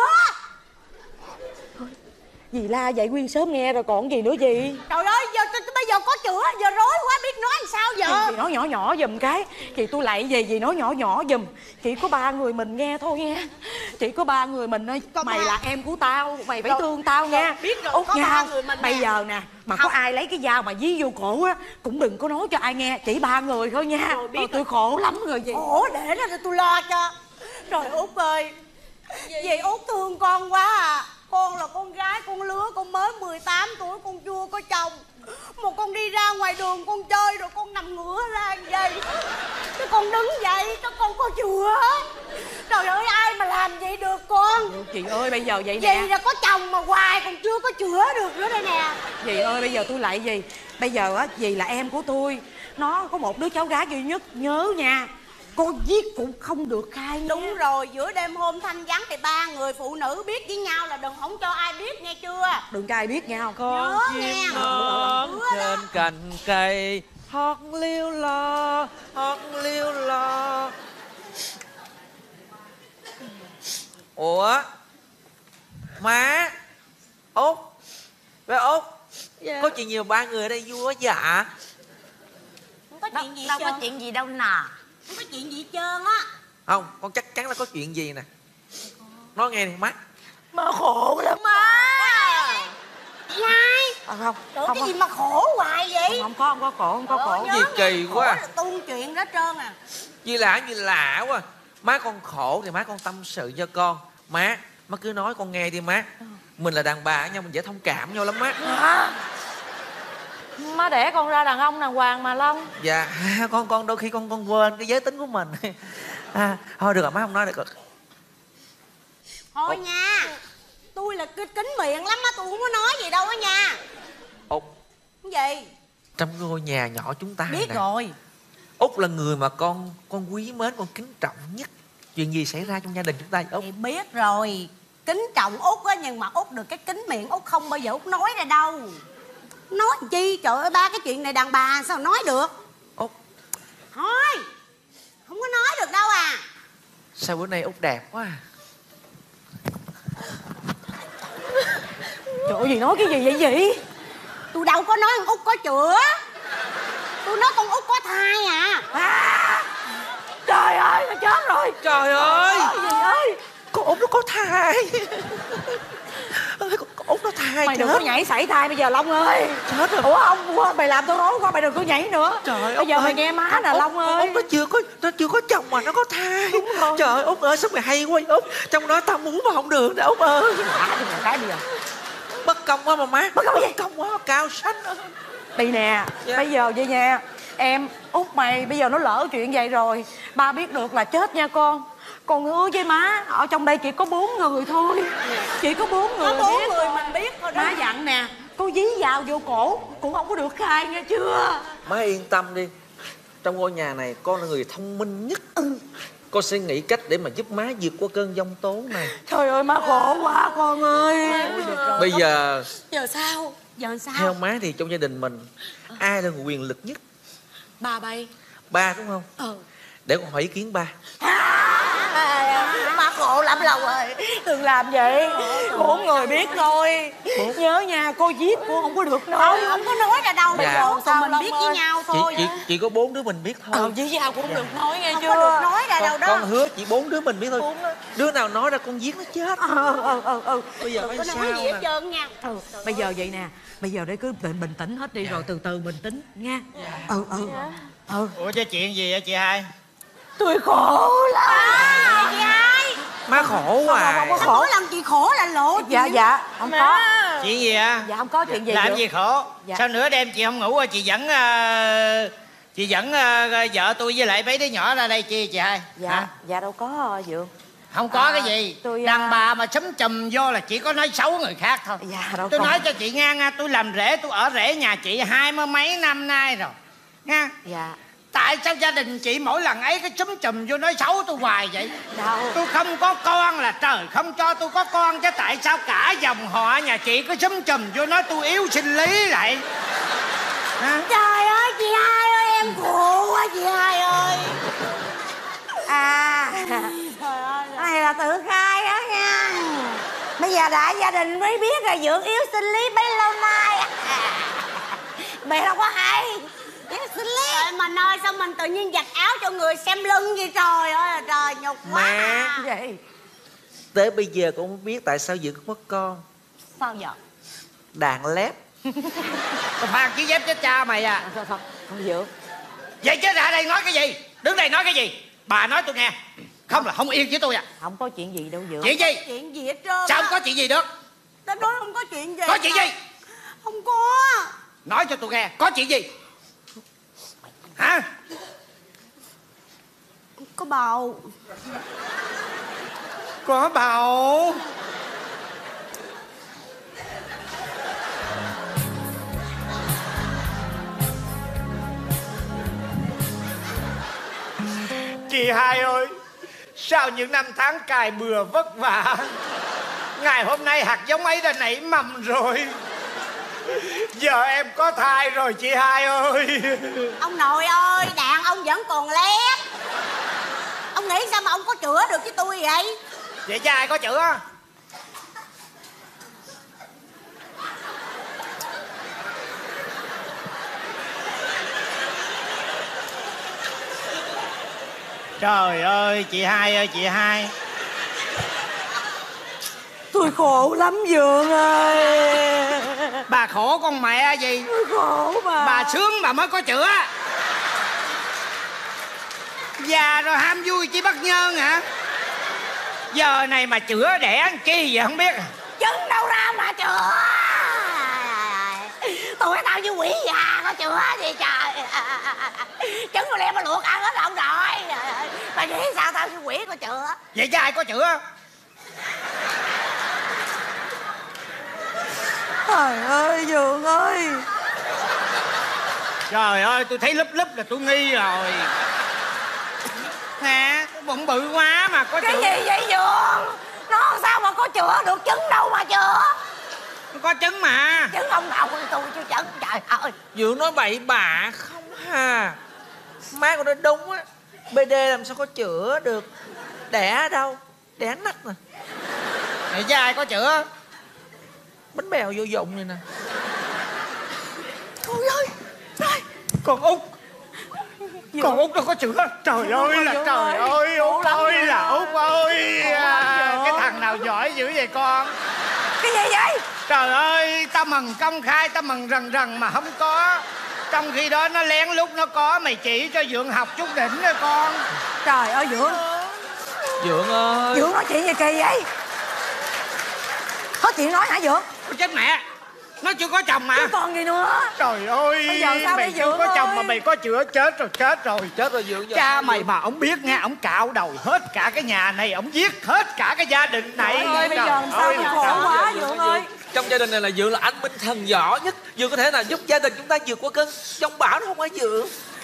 Dì la vậy nguyên sớm nghe rồi còn gì nữa dì. Trời ơi, bây giờ có chữa, giờ rối quá biết nói làm sao giờ. Dì nói nhỏ nhỏ giùm cái. Chị tôi lạy gì dì nói nhỏ nhỏ giùm. Chỉ có ba người mình nghe thôi nghe. Chỉ có ba người mình thôi. Mày là em của tao, mày phải thương tao nha. Biết rồi, Út có nha. ba người mình Bây nè. giờ nè, mà có ai lấy cái dao mà dí vô cổ á cũng đừng có nói cho ai nghe. Chỉ ba người thôi nha. Tôi khổ lắm rồi dì. Ủa để đó tôi lo cho. Trời Út ơi, dì Út thương con quá à. Con là con gái, con lứa, con mới 18 tuổi, con chưa có chồng. Một con đi ra ngoài đường con chơi rồi con nằm ngửa ra như vậy. Cái con đứng dậy, cái con có chữa. Trời ơi ai mà làm vậy được con. Chị ơi bây giờ vậy nè. Dì là có chồng mà hoài còn chưa có chữa được nữa đây nè. Dì ơi bây giờ tôi lại dì. Bây giờ á dì là em của tôi. Nó có một đứa cháu gái duy nhất, nhớ nha. Con giết cũng không được khai nha. Đúng rồi, giữa đêm hôm thanh vắng thì ba người phụ nữ biết với nhau là đừng không cho ai biết nghe chưa. Đừng cho ai biết nha. Nhớ nghe. Non trên cành cây hót liêu lo, hót liêu lo. Ủa má Út, bé Út, Dạ. có chuyện gì mà ba người ở đây vui quá dạ? Không có chuyện gì Đâu hết có trơn. chuyện gì đâu nè. Không có chuyện gì hết trơn á. Không, con chắc chắn là có chuyện gì nè. Nói nghe nè má. Má khổ lắm. Hai. Không Tưởng không cái gì mà khổ hoài vậy? không có khổ, không có khổ. Gì kỳ quá. Tuôn chuyện đó trơn à. Gì lạ quá. Má con khổ thì má con tâm sự cho con. Má cứ nói con nghe đi má. Mình là đàn bà với nhau mình dễ thông cảm nhau lắm má. Má đẻ con ra đàn ông đàng hoàng mà Long. Dạ con đôi khi con quên cái giới tính của mình. Thôi được rồi má không nói được rồi. Thôi nha. Tôi là kính miệng lắm á, tôi không có nói gì đâu á nha. Út, Cái gì? trong ngôi nhà nhỏ chúng ta Biết nè, rồi. Út là người mà con quý mến, con kính trọng nhất. Chuyện gì xảy ra trong gia đình chúng ta vậy Út? Thì biết rồi. Kính trọng Út á, nhưng mà Út được cái kính miệng Út không bao giờ Út nói ra đâu. Nói chi trời ơi, ba cái chuyện này đàn bà sao nói được. Út, Thôi không có nói được đâu à. sao bữa nay Út đẹp quá à? Trời ơi gì nói cái gì vậy gì? Tôi đâu có nói con Út có chữa. Tôi nói con Út có thai à. Trời ơi nó chết rồi. Trời ơi, Gì ơi? con Út nó có thai. Con Út nó thai. Mày đừng chết. có nhảy sảy thai bây giờ Long ơi. Chết rồi. Ủa ông mày làm tao rối quá, mày đừng có nhảy nữa. Trời ơi, bây giờ Út mày ơi, nghe má nè Long ơi. Út nó chưa có chồng mà nó có thai. Đúng rồi. Trời ơi Út ơi, sao mày hay quá Út. Trong đó tao muốn mà không được nè Út ơi. Cái bây giờ Bất công quá mà má. Bất công gì? Bất công quá, cao xanh. đi nè. Dạ. Bây giờ vậy nha em, Út mày bây giờ nó lỡ chuyện vậy rồi, ba biết được là chết nha con. Con hứa với má ở trong đây chỉ có 4 người thôi. Chỉ có 4 người. Có 4 biết người thôi. mình biết thôi đó. Má dặn nè, có dí dao vô cổ cũng không có được khai nghe chưa. Má yên tâm đi. trong ngôi nhà này con là người thông minh nhất. Con sẽ nghĩ cách để mà giúp má vượt qua cơn giông tố này. Trời ơi má khổ quá con ơi. Bây giờ Giờ sao? Giờ sao? theo má thì trong gia đình mình ai là người quyền lực nhất? Ba bay. Ba đúng không? Để con hỏi ý kiến ba. Má khổ lắm Long ơi. Đừng làm vậy. Bốn người biết thôi. Nhớ nha, cô giết cô không có được nói. Không có nói ra đâu. Dạ. Tụi mình biết với nhau thôi. Chỉ có 4 đứa mình biết thôi. Với nhau cũng không được nói nghe Không chưa? có được nói ra đâu đó. Con hứa chỉ 4 đứa mình biết thôi. Đứa nào nói ra con giết nó chết. Bây giờ phải Có sao nói gì hết nè? trơn nha. Bây giờ vậy nè. Bây giờ để cứ bình tĩnh hết đi rồi từ từ mình tính nha. Ủa chứ chuyện gì vậy chị hai? Tôi khổ lắm. Chị hai. Má khổ hoài. Sao mỗi lần chị khổ là lộ chuyện? Dạ không có. Chuyện gì à? Dạ không có chuyện gì. Làm gì khổ? Dạ. Sao nửa đêm chị không ngủ à? Chị dẫn vợ tôi với lại mấy đứa nhỏ ra đây chi chị hai? Hả? Dạ đâu có Dượng. Không có cái gì. Đàn bà mà sấm chùm vô là chỉ có nói xấu người khác thôi. Dạ đâu Tôi có. nói cho chị nghe, tôi làm rể, tôi ở rể nhà chị 20 mấy năm nay rồi nha. Dạ. Tại sao gia đình chị mỗi lần ấy cái sấm chùm vô nói xấu tôi hoài vậy? Đâu. Tôi không có con là trời không cho tôi có con, chứ tại sao cả dòng họ nhà chị cứ sấm chùm vô nói tôi yếu sinh lý lại? Hả? Trời ơi chị hai ơi, em khổ quá chị hai ơi. Này là tự khai đó nha. Bây giờ đại gia đình mới biết là Dượng yếu sinh lý bấy lâu nay. Mẹ đâu có hay. Yếu sinh lý. Trời mà nơi sao mình tự nhiên giặt áo cho người xem lưng vậy, trời ơi là trời, nhục quá. Mẹ. Vậy Tới bây giờ con không biết tại sao Dượng không có con. Sao vậy? Đàn lép. Tao phan ký dép chết cha mày à? không Dượng. Vậy chứ ra đây nói cái gì? Đứng đây nói cái gì? Bà nói tôi nghe. Không là không yên với tôi à? Không có chuyện gì đâu Dượng. Chuyện gì? Chuyện gì hết trơn? Sao không có chuyện gì được? Tao nói không có chuyện gì. Có chuyện gì? Không có. Nói cho tôi nghe, có chuyện gì? Hả? Có bầu. Có bầu. Chị hai ơi, sau những năm tháng cày bừa vất vả, ngày hôm nay hạt giống ấy đã nảy mầm rồi. Giờ em có thai rồi chị hai ơi. Ông nội ơi, đàn ông vẫn còn lép. Ông nghĩ sao mà ông có chữa được với tôi vậy? Vậy chứ ai có chữa? Trời ơi chị hai ơi, chị hai. Tôi khổ lắm Dượng ơi. Bà khổ con mẹ gì? Tôi khổ mà. Bà sướng mà mới có chữa. Già rồi ham vui chỉ bắt nhơn hả? Giờ này mà chữa đẻ ăn chi vậy không biết. Trứng đâu ra mà chữa. Tụi tao như quỷ già có chữa gì trời. Trứng rồi đem mà luộc ăn hết ông rồi. Mày nghĩ sao tao như quỷ có chữa? Vậy chứ ai có chữa? Trời ơi Dượng ơi. Trời ơi tôi thấy lúp lúp là tôi nghi rồi. Nè cái bụng bự quá mà có Cái chữa. gì vậy Dượng? Nó sao mà có chữa được, trứng đâu mà chữa? Có trứng mà. Trứng ông nào của tôi chứ trứng, trời ơi. Dượng nói bậy bạ không hà. Má con nói đúng á. BD làm sao có chữa được. Đẻ ở đâu? Đẻ nách nè. Vậy chứ ai có chữa? Bánh bèo vô dụng này nè. Ôi ơi, trời. Con Út. Con Út nó có chữa. Trời ơi là trời ơi. Út ơi là Út ơi. Cái thằng nào giỏi dữ vậy con? Cái gì vậy? Trời ơi, tao mừng công khai, tao mừng rần rần mà không có. Trong khi đó nó lén lút nó có. Mày chỉ cho Dượng học chút đỉnh rồi con. Trời ơi Dượng. Dượng ơi. Dượng nói chuyện gì kỳ vậy? Có chuyện nói hả Dượng? Chết mẹ. Nó chưa có chồng mà. Chứ còn gì nữa. Trời ơi. Bây giờ sao mày đây chưa Dượng có chồng ơi? mà mày có chữa. Chết rồi, chết rồi. Chết rồi Dượng. Cha mày mà ổng biết nghe, ổng cạo đầu hết cả cái nhà này, ổng giết hết cả cái gia đình này. Trời ơi, bây giờ làm sao mà khổ quá Dượng ơi. Trong gia đình này là Dượng là anh minh thần giỏi nhất. Dượng có thể là giúp gia đình chúng ta vượt qua cơn giông bão đó không phải Dượng?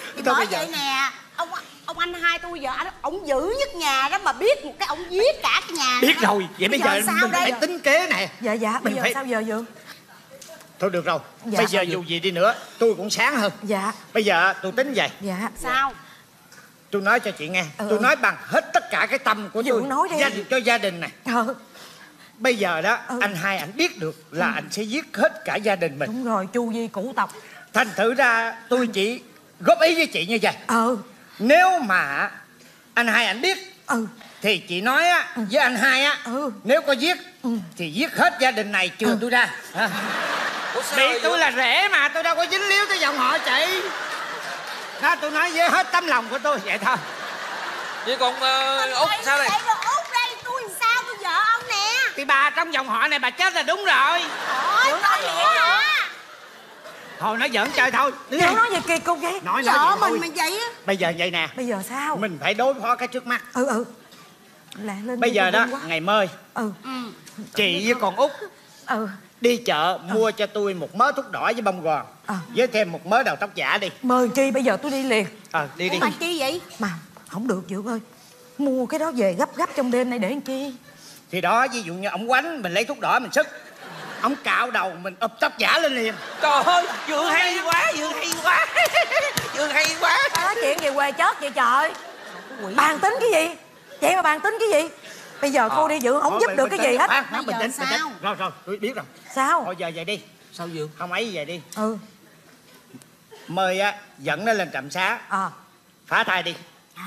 Bởi vậy nè, ông anh hai tôi giờ ông dữ nhất nhà đó mà biết một cái ông giết cả cái nhà. Biết rồi, vậy bây giờ sao mình đây? phải tính kế nè. Dạ bây giờ phải... sao giờ Dượng? Thôi được rồi, Dạ. bây giờ dù gì đi nữa tôi cũng sáng hơn. Dạ. Bây giờ tôi tính vậy. Dạ. Sao? Tôi nói cho chị nghe, tôi nói bằng hết tất cả cái tâm của tôi nói đi. cho gia đình này. Bây giờ đó anh hai ảnh biết được là anh sẽ giết hết cả gia đình mình. Đúng rồi, chu di cửu tộc. Thành thử ra tôi chỉ góp ý với chị như vậy. Nếu mà anh hai ảnh biết thì chị nói á với anh hai á, nếu có giết thì giết hết gia đình này trừ tôi ra. Bị tôi là rể mà, tôi đâu có dính líu tới dòng họ chị. Đó, tôi nói với hết tấm lòng của tôi vậy thôi. Vậy còn Út sao đây? Út đây, tôi sao? Tôi vợ ông nè. Thì bà trong dòng họ này bà chết là đúng rồi. Ôi, nói vậy hả? Thôi nói giỡn chơi thôi. Đừng nói gì kỳ cục vậy. Nói vợ vậy mình mà vậy á. Bây giờ vậy nè. Bây giờ sao? Mình phải đối phó cái trước mắt. Lại lên bây giờ đó ngày mơi chị với con Út đi chợ mua cho tôi một mớ thuốc đỏ với bông gòn, với thêm một mớ đầu tóc giả đi. Mời chi bây giờ tôi đi liền. Đi đi. Mà chi vậy? Mà không được Dượng ơi, mua cái đó về gấp trong đêm nay để làm chi? Thì đó, ví dụ như ổng quánh mình lấy thuốc đỏ mình sức, ổng cạo đầu mình ụp tóc giả lên liền. Trời ơi, Dượng hay quá, Dượng hay quá. Dượng hay quá. Nói chuyện gì quê chết vậy trời. Bàn tính cái gì? Vậy mà bàn tính cái gì? Bây giờ cô đi Dượng không giúp được cái gì hết. Bình tĩnh, sao? Rồi, tôi biết rồi. Sao? Thôi giờ vậy đi. Sao Dượng? Không ấy vậy đi. Mời á, dẫn nó lên trạm xá. Phá thai đi.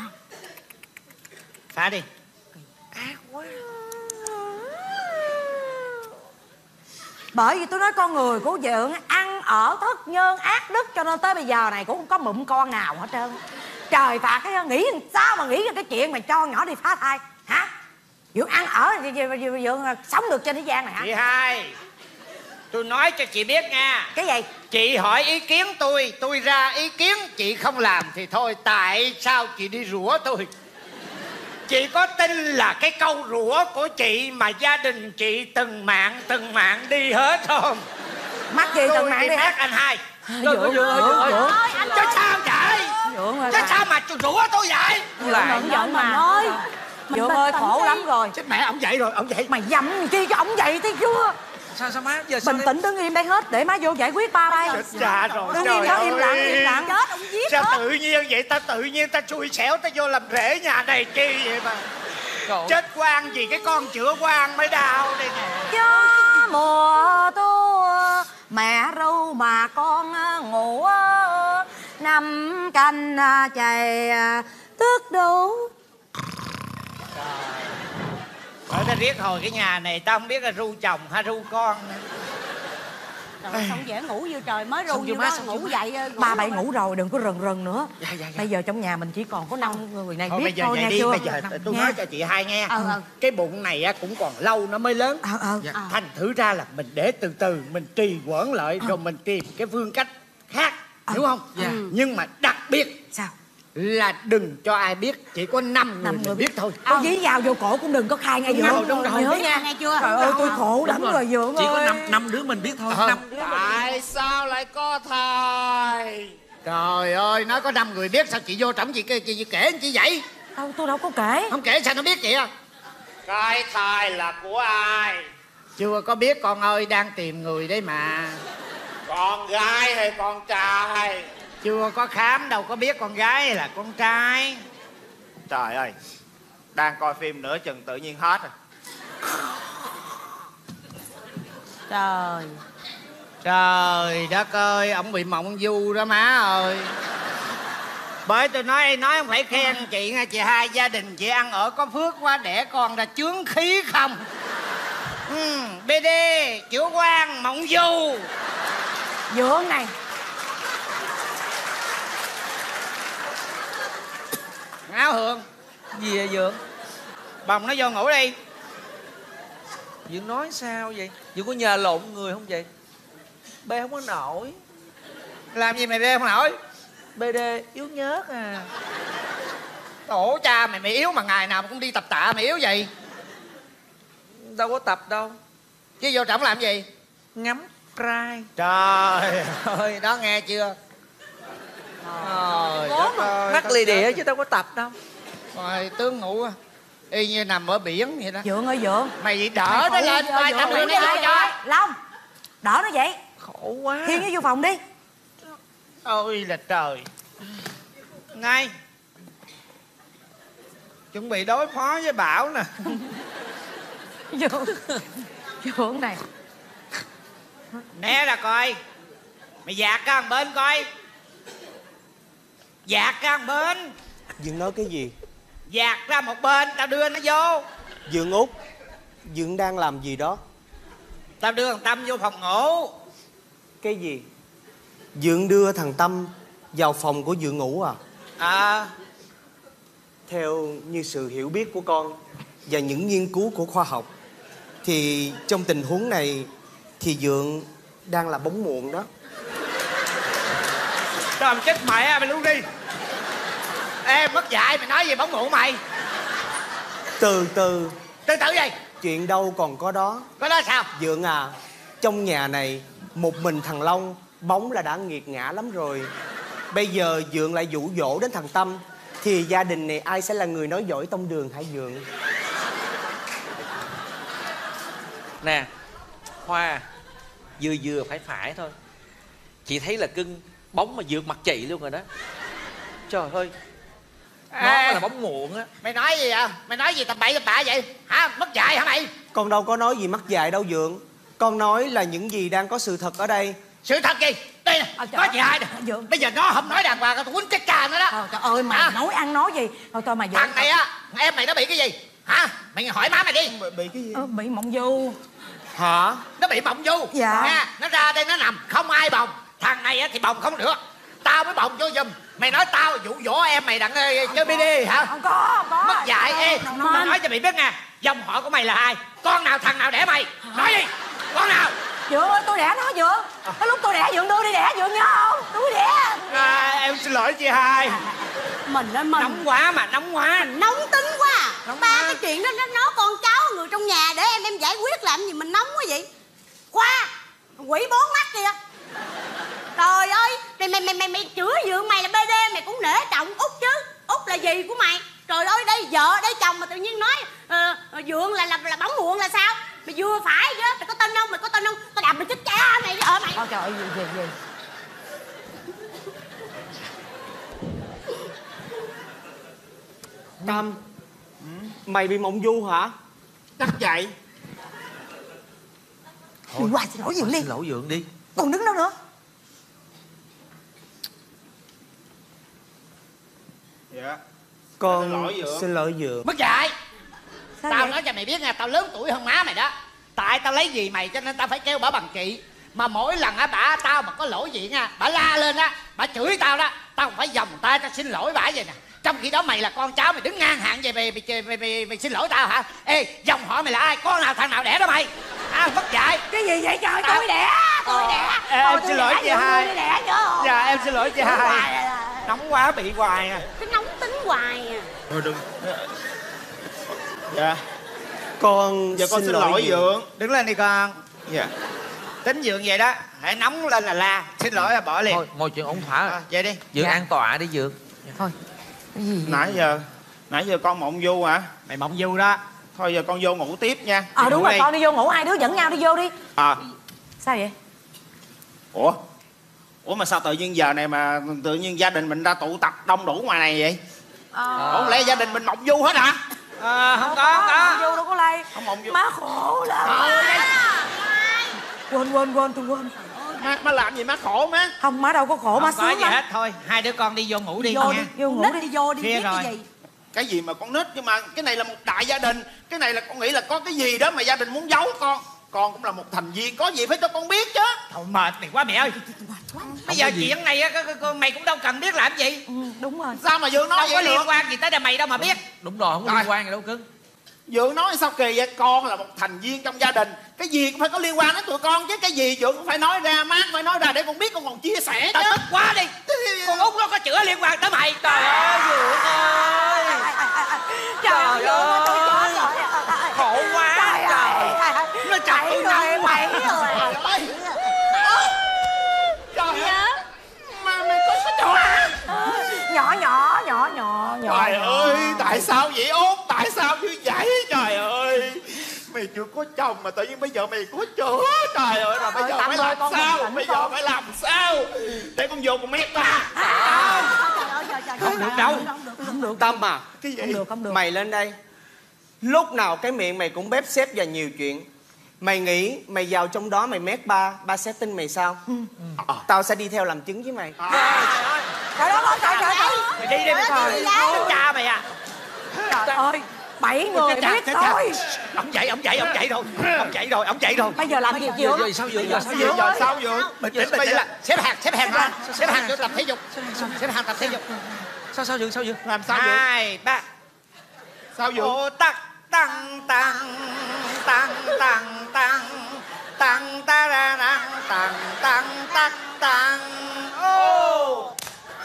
Phá đi. Ác quá. Bởi vì tôi nói con người của Dượng ăn ở thất nhân ác đức, cho nên tới bây giờ này cũng không có mụn con nào hết trơn. Trời phạt cái nghĩ sao mà nghĩ ra cái chuyện mà cho nhỏ đi phá thai hả? Dượng ăn ở Dượng sống được trên thế gian này hả? Chị hai, tôi nói cho chị biết nha. Cái gì? Chị hỏi ý kiến tôi ra ý kiến, chị không làm thì thôi. Tại sao chị đi rủa tôi? Chị có tin là cái câu rủa của chị mà gia đình chị từng mạng đi hết không? Mắc gì từng mạng đi hết anh hai. Dượng ơi, Chứ sao vậy? Chứ sao mà rủa tôi vậy? Đừng giận mà ơi. Dượng ơi khổ lắm rồi. Chết mẹ, ổng vậy rồi, ổng vậy. Mày dầm chi cho ổng vậy thấy chưa? Sao má giờ bình tĩnh đứng im đây hết để má vô giải quyết ba bay. Chết cha rồi. Đứng im đó, im lặng. Chết ông giết. Sao tự nhiên vậy? Tự nhiên ta xui xẻo ta vô làm rễ nhà này chi vậy mà. Chết quan gì cái con chữa quan mới đau đây nè. Gió mùa thu mẹ ru mà con ngủ năm canh chày tước đủ. Ở ta riết hồi cái nhà này tao không biết là ru chồng hay ru con nữa. Trời, không dễ ngủ như trời mới ru như đó ngủ dậy. Ba bảy ngủ rồi đừng có rần nữa. Bây giờ trong nhà mình chỉ còn có 5 người này biết thôi nha chưa? Bây giờ tôi nói cho chị hai nghe. Cái bụng này cũng còn lâu nó mới lớn. Thành thử ra là mình để từ từ mình trì hoãn lại rồi mình tìm cái phương cách khác, hiểu không? Nhưng mà đặc biệt sao là đừng cho ai biết, chỉ có 5 người biết thôi. Tôi dí vào vô cổ cũng đừng có khai ngay Dượng. Đúng rồi, nhớ nha. Nghe chưa? Trời ơi tôi khổ lắm rồi Dượng chỉ ơi. có 5 đứa mình biết thôi. 5 đứa. Tại sao lại có thai? Trời ơi, nói có 5 người biết sao chị vô trọng chị kể chị vậy? Tôi đâu có kể. Không kể sao nó biết vậy à? Cái thai là của ai? Chưa có biết con ơi, đang tìm người đấy mà. Con gái hay con trai? Chưa có khám đâu có biết con gái hay là con trai. Trời ơi, đang coi phim nửa chừng tự nhiên hết rồi. Trời. Trời đất ơi, ổng bị mộng du đó má ơi. Bởi tôi nói không phải khen chị nha chị hai, gia đình chị ăn ở có phước quá, đẻ con ra chướng khí không. BD chữa quan mộng du. Dượng này. Áo Hường. Gì vậy Dượng? Bồng nó vô ngủ đi. Dượng nói sao vậy? Dượng có nhờ lộn người không vậy? Bê không có nổi. Làm gì mày bê không nổi? BD yếu nhớt à. Tổ cha mày yếu mà ngày nào cũng đi tập tạ, mày yếu gì? Đâu có tập đâu. Chứ vô trọng làm gì? Ngắm trai. Trời ơi, đó nghe chưa? Trời ơi, mắc lì đĩa chứ đâu có tập đâu. Rồi tướng ngủ y như nằm ở biển vậy đó. Dượng ơi Dượng, Mày bị đỡ nó lên coi tao đưa nó cho. Long, đỡ nó vậy. Khổ quá. Khiêng nó vô phòng đi. Ôi là trời. Ngay chuẩn bị đối phó với Bảo nè. Dượng này. Né ra coi. Mày dạt ra một bên coi. Dạt ra một bên. Dượng nói cái gì? Dạt ra một bên, tao đưa nó vô. Dượng Út, Dượng đang làm gì đó? Tao đưa thằng Tâm vô phòng ngủ. Cái gì? Dượng đưa thằng Tâm vào phòng của Dượng ngủ à? À. Theo như sự hiểu biết của con và những nghiên cứu của khoa học thì trong tình huống này thì Dượng đang là bóng muộn đó. Tao làm chết mẹ mày luôn đi. Ê mất dạy, mày nói gì bóng muộn mày? Từ từ. Từ từ gì? Chuyện đâu còn có đó. Có đó sao? Dượng à, trong nhà này một mình thằng Long bóng là đã nghiệt ngã lắm rồi. Bây giờ Dượng lại dụ dỗ đến thằng Tâm thì gia đình này ai sẽ là người nói dỗi tông đường hả Dượng? Nè Hoa, vừa vừa phải thôi. Chị thấy là cưng bóng mà vượt mặt chị luôn rồi đó. Trời ơi, nó là bóng muộn á. Mày nói gì vậy? Mày nói gì tầm bậy tầm bạ vậy? Hả? Mất dạy hả mày? Con đâu có nói gì mắc dạy đâu Dượng. Con nói là những gì đang có sự thật ở đây. Sự thật gì? Đây nè, nói chị hai nè. Bây giờ nó không nói đàng hoàng, tao quýnh chết cha nó đó. Trời ơi, mày nói ăn nói gì? Thôi mà Dượng. Thằng này á, em mày nó bị cái gì? Hả? Mày hỏi má mày đi. Bị cái gì? Bị mộng du. Hả? Nó bị bồng du. Dạ. Nha, nó ra đây nó nằm, không ai bồng. Thằng này á thì bồng không được. Tao mới bồng cho giùm. Mày nói tao dụ dỗ em mày đặng chơi BD hả? Không có. Mất dạy. Ê, mày nói cho mày biết nha, dòng họ của mày là ai? Con nào thằng nào đẻ mày? Nói đi. Con nào? Dượng ơi, tôi đẻ nó Dượng. Cái lúc tôi đẻ Dượng đưa đi đẻ, Dượng nhớ không? Tôi đẻ. Em xin lỗi chị hai. Mình Nóng quá mà, nóng quá. nóng tính quá. Ba cái chuyện đó nó con cháu người trong nhà để em giải quyết làm gì mình nóng quá vậy? Khoa, quỷ bốn mắt kìa. Trời ơi, mày chửi Dượng mày là BD mày cũng nể trọng Út chứ. Út là gì của mày? Trời ơi, đây vợ đây chồng mà tự nhiên nói Dượng là bóng muộn là sao? Mày vừa phải chứ, mày có tin không? Mày có tin không? Tao đập mày chết cha mày vợ mày. Ôi trời ơi, gì? Tâm, mày bị mộng du hả? Chắc vậy. Thôi, qua xin lỗi Dượng đi. Xin lỗi Dượng đi. Còn đứng đâu nữa? Dạ. Con xin lỗi Dượng. Mất dạy. Sao Tao vậy? nói cho mày biết nha, tao lớn tuổi hơn má mày đó. Tại tao lấy gì mày cho nên tao phải kêu bả bằng chị. Mà mỗi lần á bả tao mà có lỗi gì nha, bả la lên á, bả chửi tao đó, tao phải vòng tay tao xin lỗi bả vậy nè. Trong khi đó mày là con cháu mày đứng ngang hàng về mày xin lỗi tao hả? Ê, dòng họ mày là ai? Con nào thằng nào đẻ đó mày? Mất dạy. Cái gì vậy trời? Tôi đẻ. Em xin lỗi chị hai. Tôi đẻ chứ. Dạ em xin lỗi chị hai. Nóng quá bị hoài à. Cái nóng tính hoài à. Thôi đừng. Dạ. Con Dạ con xin lỗi Dượng. Đứng lên đi con. Dạ. Tính Dượng vậy đó, hãy nóng lên là la. Xin lỗi là bỏ liền. Thôi, mọi chuyện ổn thỏa. Vậy đi. Dượng an tọa đi Dượng. Thôi. Cái gì? Nãy giờ con mộng du hả? Mày mộng du đó. Thôi giờ con vô ngủ tiếp nha. Đúng rồi, con đi vô ngủ, hai đứa dẫn nhau đi vô đi. Sao vậy? Ủa mà sao tự nhiên giờ này mà tự nhiên gia đình mình ra tụ tập đông đủ ngoài này vậy? Không lẽ gia đình mình mộng du hết hả? Không có. Du đâu có lây. Không mộng du. Má khổ lắm. Quên tôi quên. Má làm gì má khổ má? Không, má đâu có khổ, má sướng lắm. Không có gì hết, thôi hai đứa con đi vô ngủ đi nha. Vô ngủ đi. Vô đi biết cái gì. Cái gì mà con nít, nhưng mà cái này là một đại gia đình. Cái này là con nghĩ là có cái gì đó mà gia đình muốn giấu con. Con cũng là một thành viên, có gì phải cho con biết chứ. Thôi mệt mày quá mẹ ơi. Bây giờ chuyện này mày cũng đâu cần biết làm gì. Đúng rồi. Sao mà Dượng nói đâu vậy? Đâu có liên quan gì tới mày đâu mà biết. Đúng rồi, không có liên quan gì đâu cưng. Dượng nói sao kỳ vậy? Con là một thành viên trong gia đình, cái gì cũng phải có liên quan đến tụi con chứ. Cái gì Dượng cũng phải nói ra, má phải nói ra để con biết, con còn chia sẻ chứ. Tao tức quá đi. Con Út nó có chữa liên quan tới mày. Trời ơi Dượng ơi. Trời ơi khổ quá. Trời. Nó chặt tôi nóng quá. Trời ơi. Trời ơi. Mà mày có chỗ hả? Tại sao vậy Út? Tại sao như vậy? Trời ơi, mày chưa có chồng mà tự nhiên bây giờ mày có chữa. Trời ơi, rồi bây giờ phải làm sao? Bây giờ phải làm sao để con vô con mét ba? Không được đâu. Không được. Tâm à, cái gì? Không được. Mày lên đây. Lúc nào cái miệng mày cũng bếp xếp và nhiều chuyện. Mày nghĩ mày vào trong đó mày mét ba sẽ tin mày sao? Tao sẽ đi theo làm chứng với mày. Trời ơi, trời. Mày đi đi mày. Cha mày à. Trời ơi, 7 người biết thôi. Ông chạy rồi. Ông chạy rồi. Bây giờ làm gì chưa? Giờ sao vừa? Sao vừa? Bình tĩnh là xếp hàng ra. Xếp hàng cho tập thể dục. Xếp hàng tập thể dục. Sao vừa? Làm sao vừa? 2, 3. Sao vừa? Ô tắc tăng tăng ta ra tăng tăng. Ô.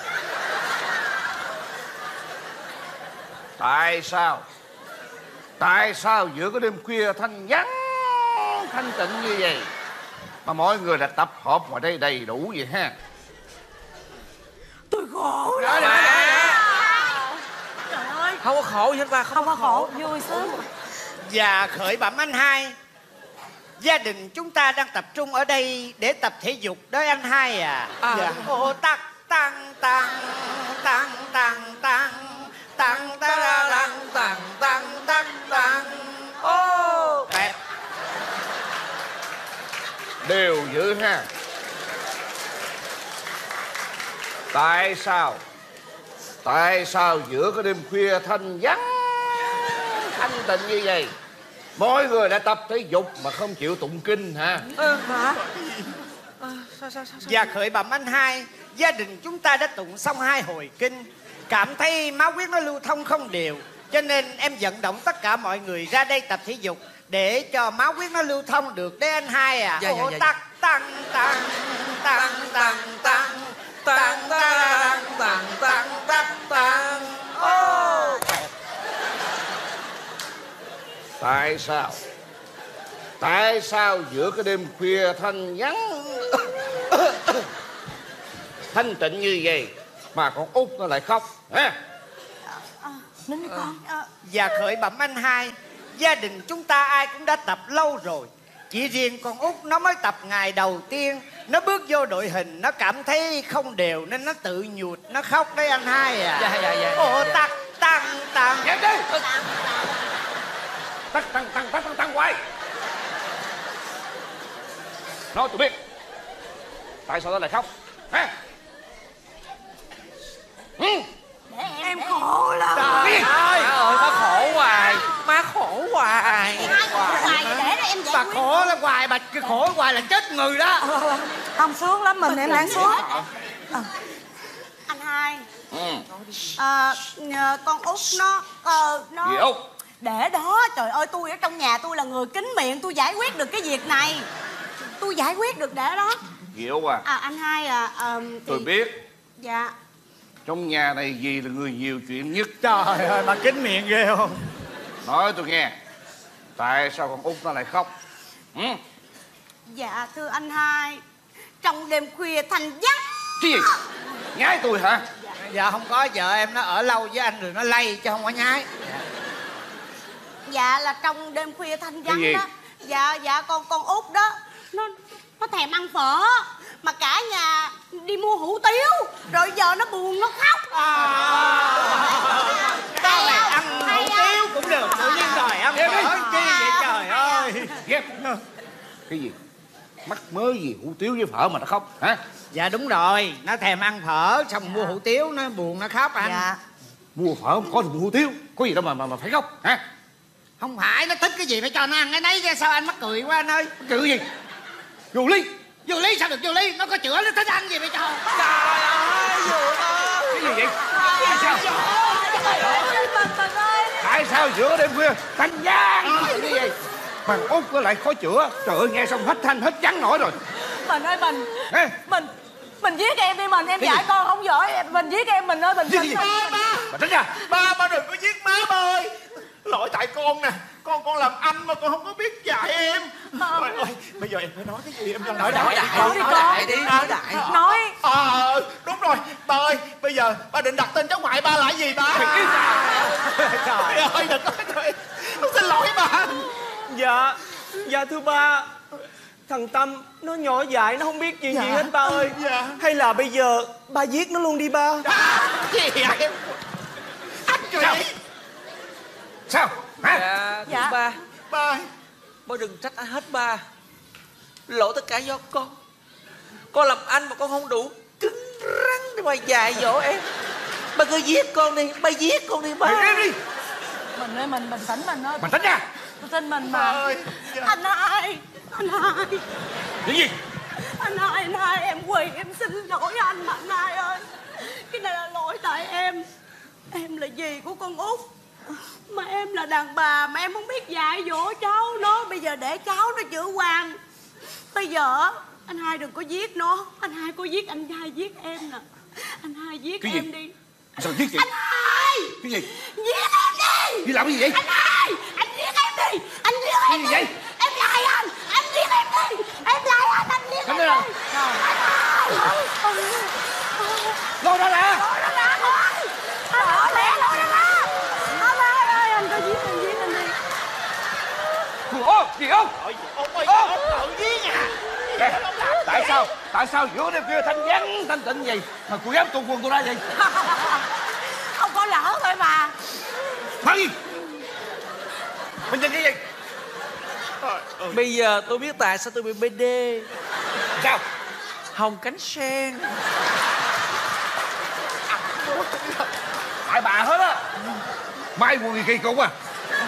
Tại sao giữa cái đêm khuya thanh vắng thanh tịnh như vậy mà mọi người đã tập hợp ngoài đây đầy đủ vậy ha? Tôi khổ Đó. Trời ơi. Không có khổ gì hết ba. Không có khổ, vui sướng. Và khởi bẩm anh hai, gia đình chúng ta đang tập trung ở đây để tập thể dục đó anh hai à. Dạ. Ô tắc tăng ô bẹp. Đều dữ ha. Tại sao giữa cái đêm khuya thanh vắng thanh tịnh như vậy mọi người đã tập thể dục mà không chịu tụng kinh hả? Hả? Sao? Và khởi bẩm anh hai, gia đình chúng ta đã tụng xong 2 hồi kinh, cảm thấy máu huyết nó lưu thông không đều, cho nên em vận động tất cả mọi người ra đây tập thể dục để cho máu huyết nó lưu thông được đấy anh hai à. Ô tắc tăng. Ô. Tại sao giữa cái đêm khuya thanh vắng thanh tịnh như vậy mà con Út nó lại khóc hả? Nín con. Và khởi bẩm anh hai, gia đình chúng ta ai cũng đã tập lâu rồi, chỉ riêng con Út nó mới tập ngày đầu tiên. Nó bước vô đội hình nó cảm thấy không đều nên nó tự nhụt nó khóc đấy anh hai à. Dạ. Ô tắc tăng. Dạ đi. Tăng hoài. Nói tôi biết tại sao nó lại khóc hả? Em khổ lắm. Trời ơi, má khổ hoài. Để đó em giải Bà quyết. khổ là hoài, bà khổ hoài là chết người đó. Không sướng lắm, mình em láng xuống. Anh hai. Con Út nó Gì Út? để đó. Trời ơi, tôi ở trong nhà tôi là người kín miệng, tôi giải quyết được cái việc này. Tôi giải quyết được để đó. Diệu à. Anh hai à, Tôi biết. Dạ. Trong nhà này dì là người nhiều chuyện nhất. Trời ơi, bà kín miệng ghê không? Nói tôi nghe, tại sao con Út nó lại khóc? Dạ thưa anh hai, trong đêm khuya thanh vắng. Cái gì? Nhái tôi hả? Dạ không có, vợ em nó ở lâu với anh rồi nó lây chứ không có nhái. Dạ là trong đêm khuya thanh Cái gì? vắng đó. Dạ con Út đó nó thèm ăn phở mà cả nhà đi mua hủ tiếu rồi giờ nó buồn nó khóc. Cái này ăn hủ tiếu cũng được, tự nhiên rồi ăn phở chi vậy trời ơi. Ghét. Cái gì? Mắc mớ gì hủ tiếu với phở mà nó khóc hả? Dạ đúng rồi, nó thèm ăn phở xong mua hủ tiếu nó buồn nó khóc anh. Dạ. Mua phở không có được mua hủ tiếu, có gì đâu mà phải khóc hả? Không phải, nó thích cái gì phải cho nó ăn cái nấy chứ, sao anh mắc cười quá anh ơi. Cười gì? Vô ly. Vô ly sao được vô ly, nó có chữa nó thích ăn gì phải cho. Trời ơi, Dượng ơi. Cái gì vậy? Tại sao giữa đêm khuya thanh vắng như vậy mà Út nó lại khó chữa? Trời ơi, nghe xong hết thanh hết trắng nổi rồi. Mình ơi mình giết em đi mình, em dạy con không giỏi, mình giết em mình ơi, mình Bà tránh ra. Ba đừng có giết má ba ơi. Lỗi tại con nè. Con làm anh mà con không có biết dạy em. Trời ơi, bây giờ em phải nói cái gì em nói đại đi. Nói. Đúng rồi, ba ơi, bây giờ ba định đặt tên cháu ngoại ba là cái gì ba? Trời ơi, đừng có trời. Xin lỗi ba. Dạ thưa ba, thằng Tâm nó nhỏ dại, nó không biết chuyện gì hết ba ơi. Hay là bây giờ ba giết nó luôn đi ba. Gì vậy? Anh chị. Sao? Hả? Dạ. Ba đừng trách ai hết ba. Lỗi tất cả do con. Con làm anh mà con không đủ cứng rắn để mà dạy dỗ em. Ba cứ giết con đi, ba giết con đi ba. Em đi. Mình ơi, mình bình tĩnh mình ơi. Bình tĩnh nha. Tôi tin mình mà. Anh hai. Cái gì? Anh hai, em quỳ em xin lỗi anh mà anh hai ơi. Cái này là lỗi tại em. Em là dì của con Út. Mà em là đàn bà mà em không biết dạy dỗ cháu nó. Bây giờ để cháu nó chữa quan. Bây giờ anh hai đừng có giết nó. Anh hai có giết anh hai giết em nè. Anh hai giết cái em gì? đi. Sao giết chị? Anh hai. Cái gì? Giết em đi. Đi làm cái gì vậy? Anh hai, anh giết em đi. Anh giết em cái gì đi. vậy? Em lại anh giết em đi. Em lại anh giết em đi. Anh hai. Lôi ra nè. Lôi ra thôi. Anh lẹ lôi ra. Anh ơi, anh có giết anh đi. Ô, gì không? tự giết à? Tại sao giữa đêm kia thanh vắng thanh tịnh gì mà cô dám tung quân tôi ra vậy? Không có lỡ thôi mà. Nói gì? Mình nhìn cái gì? Bây giờ tôi biết tại sao tôi bị BD. Sao? Hồng cánh sen. Tại bà hết á. Mai quần gì kỳ cục à?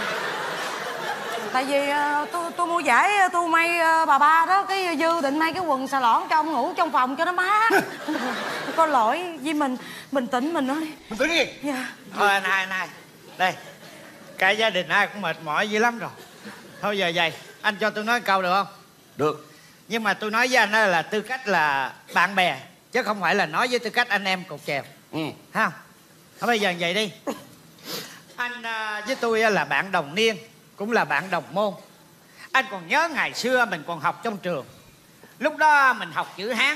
Tại vì tôi mua giải tôi may bà ba đó, cái Dư định may cái quần xà lõn cho ông ngủ trong phòng cho nó mát. Có lỗi với mình, bình tĩnh mình nói đi. Bình tĩnh cái gì? Dạ. Thôi anh hai. Đây, cả gia đình ai cũng mệt mỏi dữ lắm rồi. Thôi giờ vậy, anh cho tôi nói câu được không? Được. Nhưng mà tôi nói với anh là tư cách là bạn bè, chứ không phải là nói với tư cách anh em cột chèo. Không? Thôi bây giờ vậy đi. Anh với tôi là bạn đồng niên, cũng là bạn đồng môn. Anh còn nhớ ngày xưa mình còn học trong trường. Lúc đó mình học chữ Hán.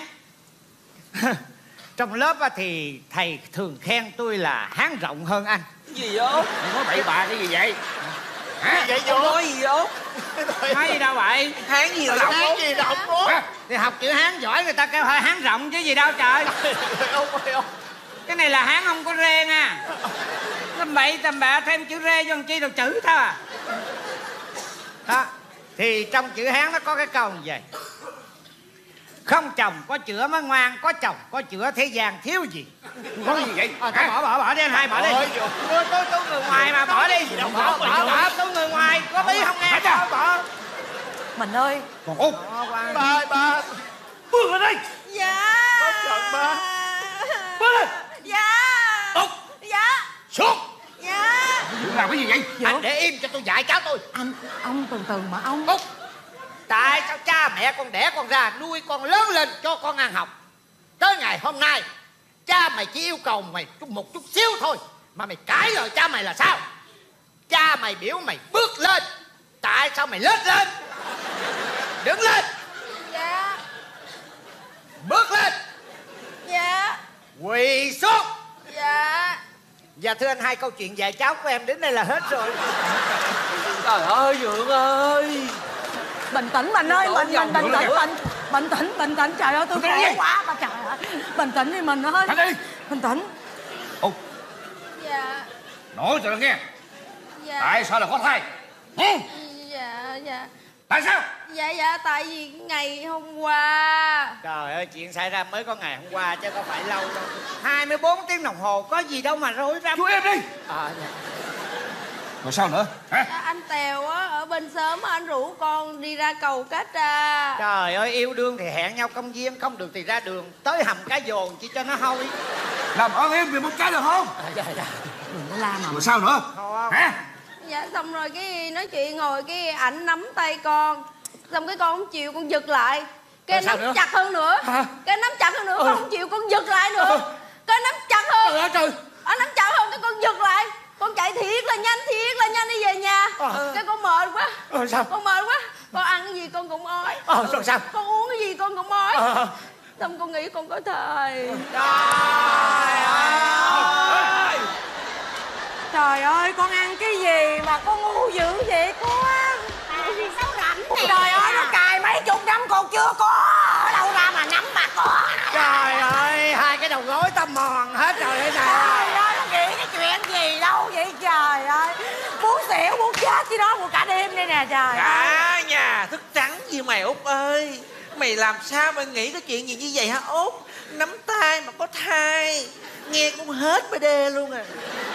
Trong lớp thì thầy thường khen tôi là Hán rộng hơn anh. Cái gì vậy? Nói bậy bạ cái gì vậy? Hả? Vậy Ông nói gì vậy? Nói gì đâu vậy? Hán gì rộng? Hán gì rộng đó? Thì học chữ Hán giỏi người ta kêu hơi Hán rộng chứ gì đâu trời. Cái này là Hán không có rê nha. Tầm bậy tầm bạ thêm chữ rê vô chi đâu chữ thôi à. Đó. Thì trong chữ Hán nó có cái câu như vậy: không chồng có chữa mới ngoan, có chồng có chữa thế gian thiếu gì. Nói gì vậy? Bỏ đi anh hai, bỏ đi. Tôi người ngoài mà, bỏ đi. Bỏ, tôi người ngoài, có biết không nghe. Bỏ. Mình ơi. Còn Út. Ba. Bước lên đây. Dạ. Có giận ba. Bước lên. Dạ. Út. Dạ. Xuống. Dạ. Đừng làm cái gì vậy? Anh để im cho tôi dạy cháu tôi. Ông từ từ mà ông. Út, tại sao cha mẹ con đẻ con ra, nuôi con lớn lên cho con ăn học, tới ngày hôm nay cha mày chỉ yêu cầu mày một chút xíu thôi mà mày cãi lời cha mày là sao? Cha mày biểu mày bước lên, tại sao mày lết lên? Đứng lên. Dạ. Bước lên. Dạ. Quỳ xuống. Dạ. Dạ thưa anh hai, câu chuyện dạy cháu của em đến đây là hết rồi. Trời ơi Dượng ơi. Bình tĩnh mình ơi, bình tĩnh, trời ơi tôi khổ quá mà trời ơi. Bình tĩnh đi mình ơi. Thành đi. Bình tĩnh. Út. Dạ. Nói cho nó nghe. Dạ. Tại sao là có thai? Dạ. Tại sao? Dạ, tại vì ngày hôm qua. Trời ơi, chuyện xảy ra mới có ngày hôm qua chứ có phải lâu đâu. 24 tiếng đồng hồ có gì đâu mà rối rắm. Chú em đi. Dạ. Rồi sao nữa? Hả? Anh Tèo á, ở bên xóm anh rủ con đi ra cầu Cách ra. Trời ơi, yêu đương thì hẹn nhau công viên, không được thì ra đường tới hầm cá dồn chỉ cho nó hôi. Làm ơn em vì một cái được không? Dạ. Đừng có la mà. Rồi sao nữa? Hả? Dạ, xong rồi cái nói chuyện ngồi cái ảnh nắm tay con. Xong cái con không chịu, con giật lại. Cái nắm chặt hơn nữa. Cái nắm chặt hơn nữa, con không chịu, con giật lại nữa. Cái nắm chặt hơn. Trời ơi trời. Anh nắm chặt hơn cái con giật lại. Con chạy thiệt là nhanh đi về nhà. Rồi sao? Con mệt quá. Con ăn cái gì con cũng ói. Rồi sao? Con uống cái gì con cũng ói. Xong con nghĩ con có thai. Trời ơi, con ăn cái gì mà con ngu dữ vậy con? Sao rảnh nè. Trời ơi, nó cài mấy chục năm còn chưa có. Ở đâu ra mà nắm mà có. Trời ơi, hai cái đầu gối tao mòn hết rồi đây nè. Trời ơi, nó nghĩ cái chuyện gì đâu vậy trời ơi. Muốn xỉu, muốn chết chứ đó, một cả đêm đây nè trời ơi. Cả nhà thức trắng gì mày Út ơi. Mày làm sao mà nghĩ cái chuyện gì như vậy hả Út? Nắm tay mà có thai. Nghe cũng hết bê đê luôn à.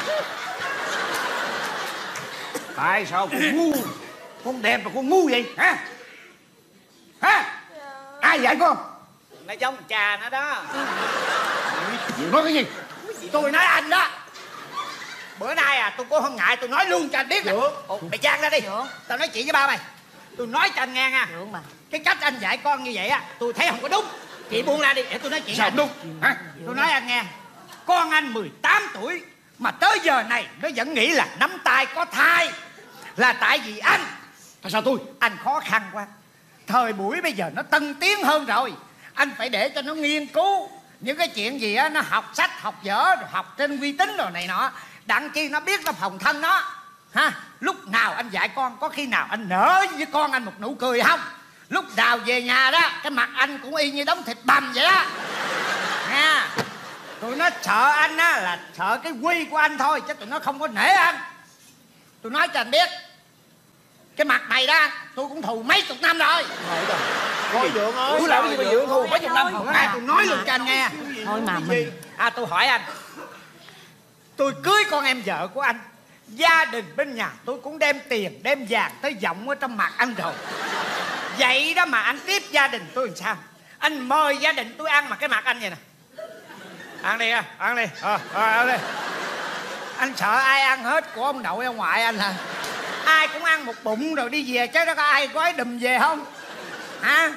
Tại sao con ngu? Con đẹp mà con ngu vậy hả? Hả? Ai dạy con? Nó giống cha nó đó. Nói cái gì? Tôi nói anh đó. Bữa nay à tôi cũng không ngại, tôi nói luôn cho anh biết. Mày trang ra đi. Tao nói chuyện với ba mày. Tôi nói cho anh nghe nha. Cái cách anh dạy con như vậy á, tôi thấy không có đúng. Chị buông ra đi để tôi nói chuyện. Sao đúng hả? Tôi nói anh nghe. Con anh 18 tuổi mà tới giờ này nó vẫn nghĩ là nắm tay có thai. Là tại vì anh. Tại sao tôi? Anh khó khăn quá. Thời buổi bây giờ nó tân tiến hơn rồi. Anh phải để cho nó nghiên cứu những cái chuyện gì á, nó học sách, học vở, rồi học trên vi tính rồi này nọ. Đặng chi nó biết nó phòng thân nó. Ha? Lúc nào anh dạy con, có khi nào anh nở với con anh một nụ cười không? Lúc nào về nhà đó, cái mặt anh cũng y như đống thịt bằm vậy đó. Nha. Tụi nó sợ anh á là sợ cái quy của anh thôi, chứ tụi nó không có nể anh. Tôi nói cho anh biết, cái mặt này đó tôi cũng thù mấy chục năm rồi. Thôi Dượng ơi. Tôi làm cái gì mà Dượng thù mấy chục năm? Tôi nói luôn cho anh nghe. Thôi mà mình. Tôi hỏi anh, tôi cưới con em vợ của anh, gia đình bên nhà tôi cũng đem tiền đem vàng tới giọng ở trong mặt anh rồi. Vậy đó mà anh tiếp gia đình tôi làm sao? Anh mời gia đình tôi ăn mà cái mặt anh vậy nè. Ăn đi, ăn đi. Ăn đi. Anh sợ ai ăn hết của ông nội ông ngoại anh hả? Ai cũng ăn một bụng rồi đi về chứ đó có ai gói đùm về không? Hả?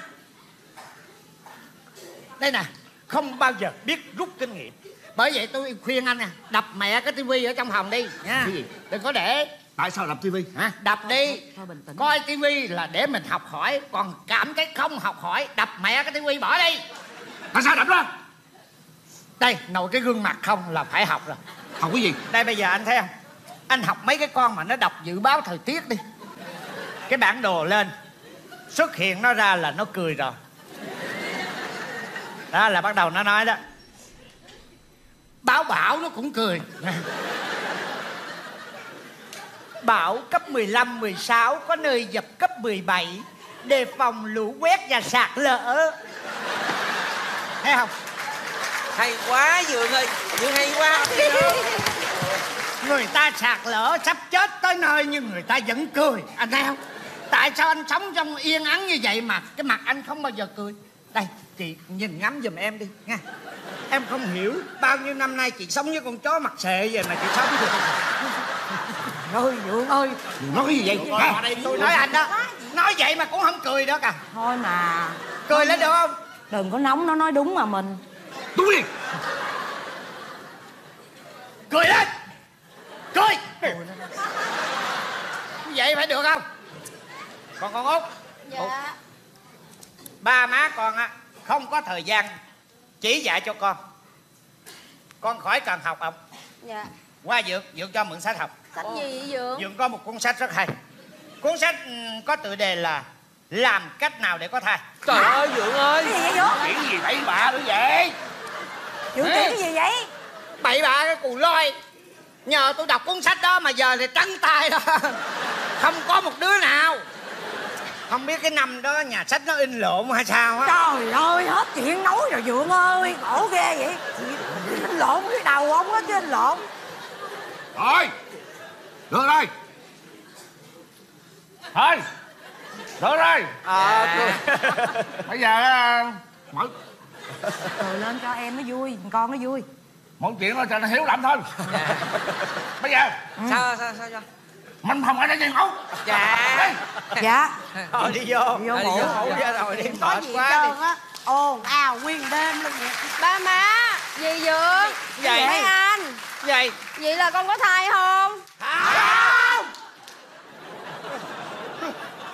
Đây nè, không bao giờ biết rút kinh nghiệm. Bởi vậy tôi khuyên anh nè, đập mẹ cái tivi ở trong phòng đi nha. Cái gì? Đừng có để. Tại sao đập tivi hả? Đập đi. Coi tivi là để mình học hỏi, còn cảm thấy không học hỏi, đập mẹ cái tivi bỏ đi. Tại sao đập đó? Đây, nội cái gương mặt không là phải học rồi. Học cái gì? Đây bây giờ anh thấy không? Anh học mấy cái con mà nó đọc dự báo thời tiết đi. Cái bản đồ lên, xuất hiện nó ra là nó cười rồi. Đó là bắt đầu nó nói đó. Báo bão nó cũng cười. Bão cấp 15, 16, có nơi giật cấp 17, đề phòng lũ quét và sạt lở. Thấy không? Hay quá Dượng ơi. Dượng hay quá. Người ta sạt lở sắp chết tới nơi nhưng người ta vẫn cười. Anh thấy không? Tại sao anh sống trong yên ắng như vậy mà cái mặt anh không bao giờ cười? Đây, chị nhìn ngắm giùm em đi nha. Em không hiểu bao nhiêu năm nay chị sống với con chó mặt xệ vậy mà chị sống được. Ơi Dượng ơi. Nói cái gì vậy? Tôi nói anh đó. Nói vậy mà cũng không cười được à? Thôi mà. Cười lên được không? Đừng có nóng, nó nói đúng mà mình. Đúng đi. Cười lên. Cười. Vậy phải được không? Còn con Út. Dạ. Ba má con á không có thời gian chỉ dạy cho con khỏi cần học ông. Dạ. Qua Dượng cho mượn sách học. Sách gì vậy Dượng? Dượng có một cuốn sách rất hay. Cuốn sách có tựa đề là Làm cách nào để có thai. Trời ơi Dượng ơi. Cái gì vậy Dượng? Chuyện gì vậy bà nữa vậy? Dượng chuyện cái gì vậy? Bậy bạ cái cù lôi. Nhờ tôi đọc cuốn sách đó mà giờ thì trắng tay đó. Không có một đứa nào. Không biết cái năm đó nhà sách nó in lộn hay sao á. Trời ơi, hết chuyện nói rồi Dượng ơi. Khổ ghê vậy. Anh lộn cái đầu ông á chứ anh lộn. Thôi. Được rồi. Thôi. Được rồi. Bây giờ mọi Cười lên cho em nó vui, con nó vui. mọi chuyện đó cho nó hiểu lầm thôi. Bây giờ Sao mình không phải là gì không? Dạ. Dạ. Thôi đi vô. Đi vô ngủ. Ra rồi đi. Có Mệt gì quá hết đi. trơn á. Ồn ào nguyên đêm luôn vậy. Ba má, dì Dượng. Vậy Mấy anh. Vậy. Vậy là con có thai không? Không.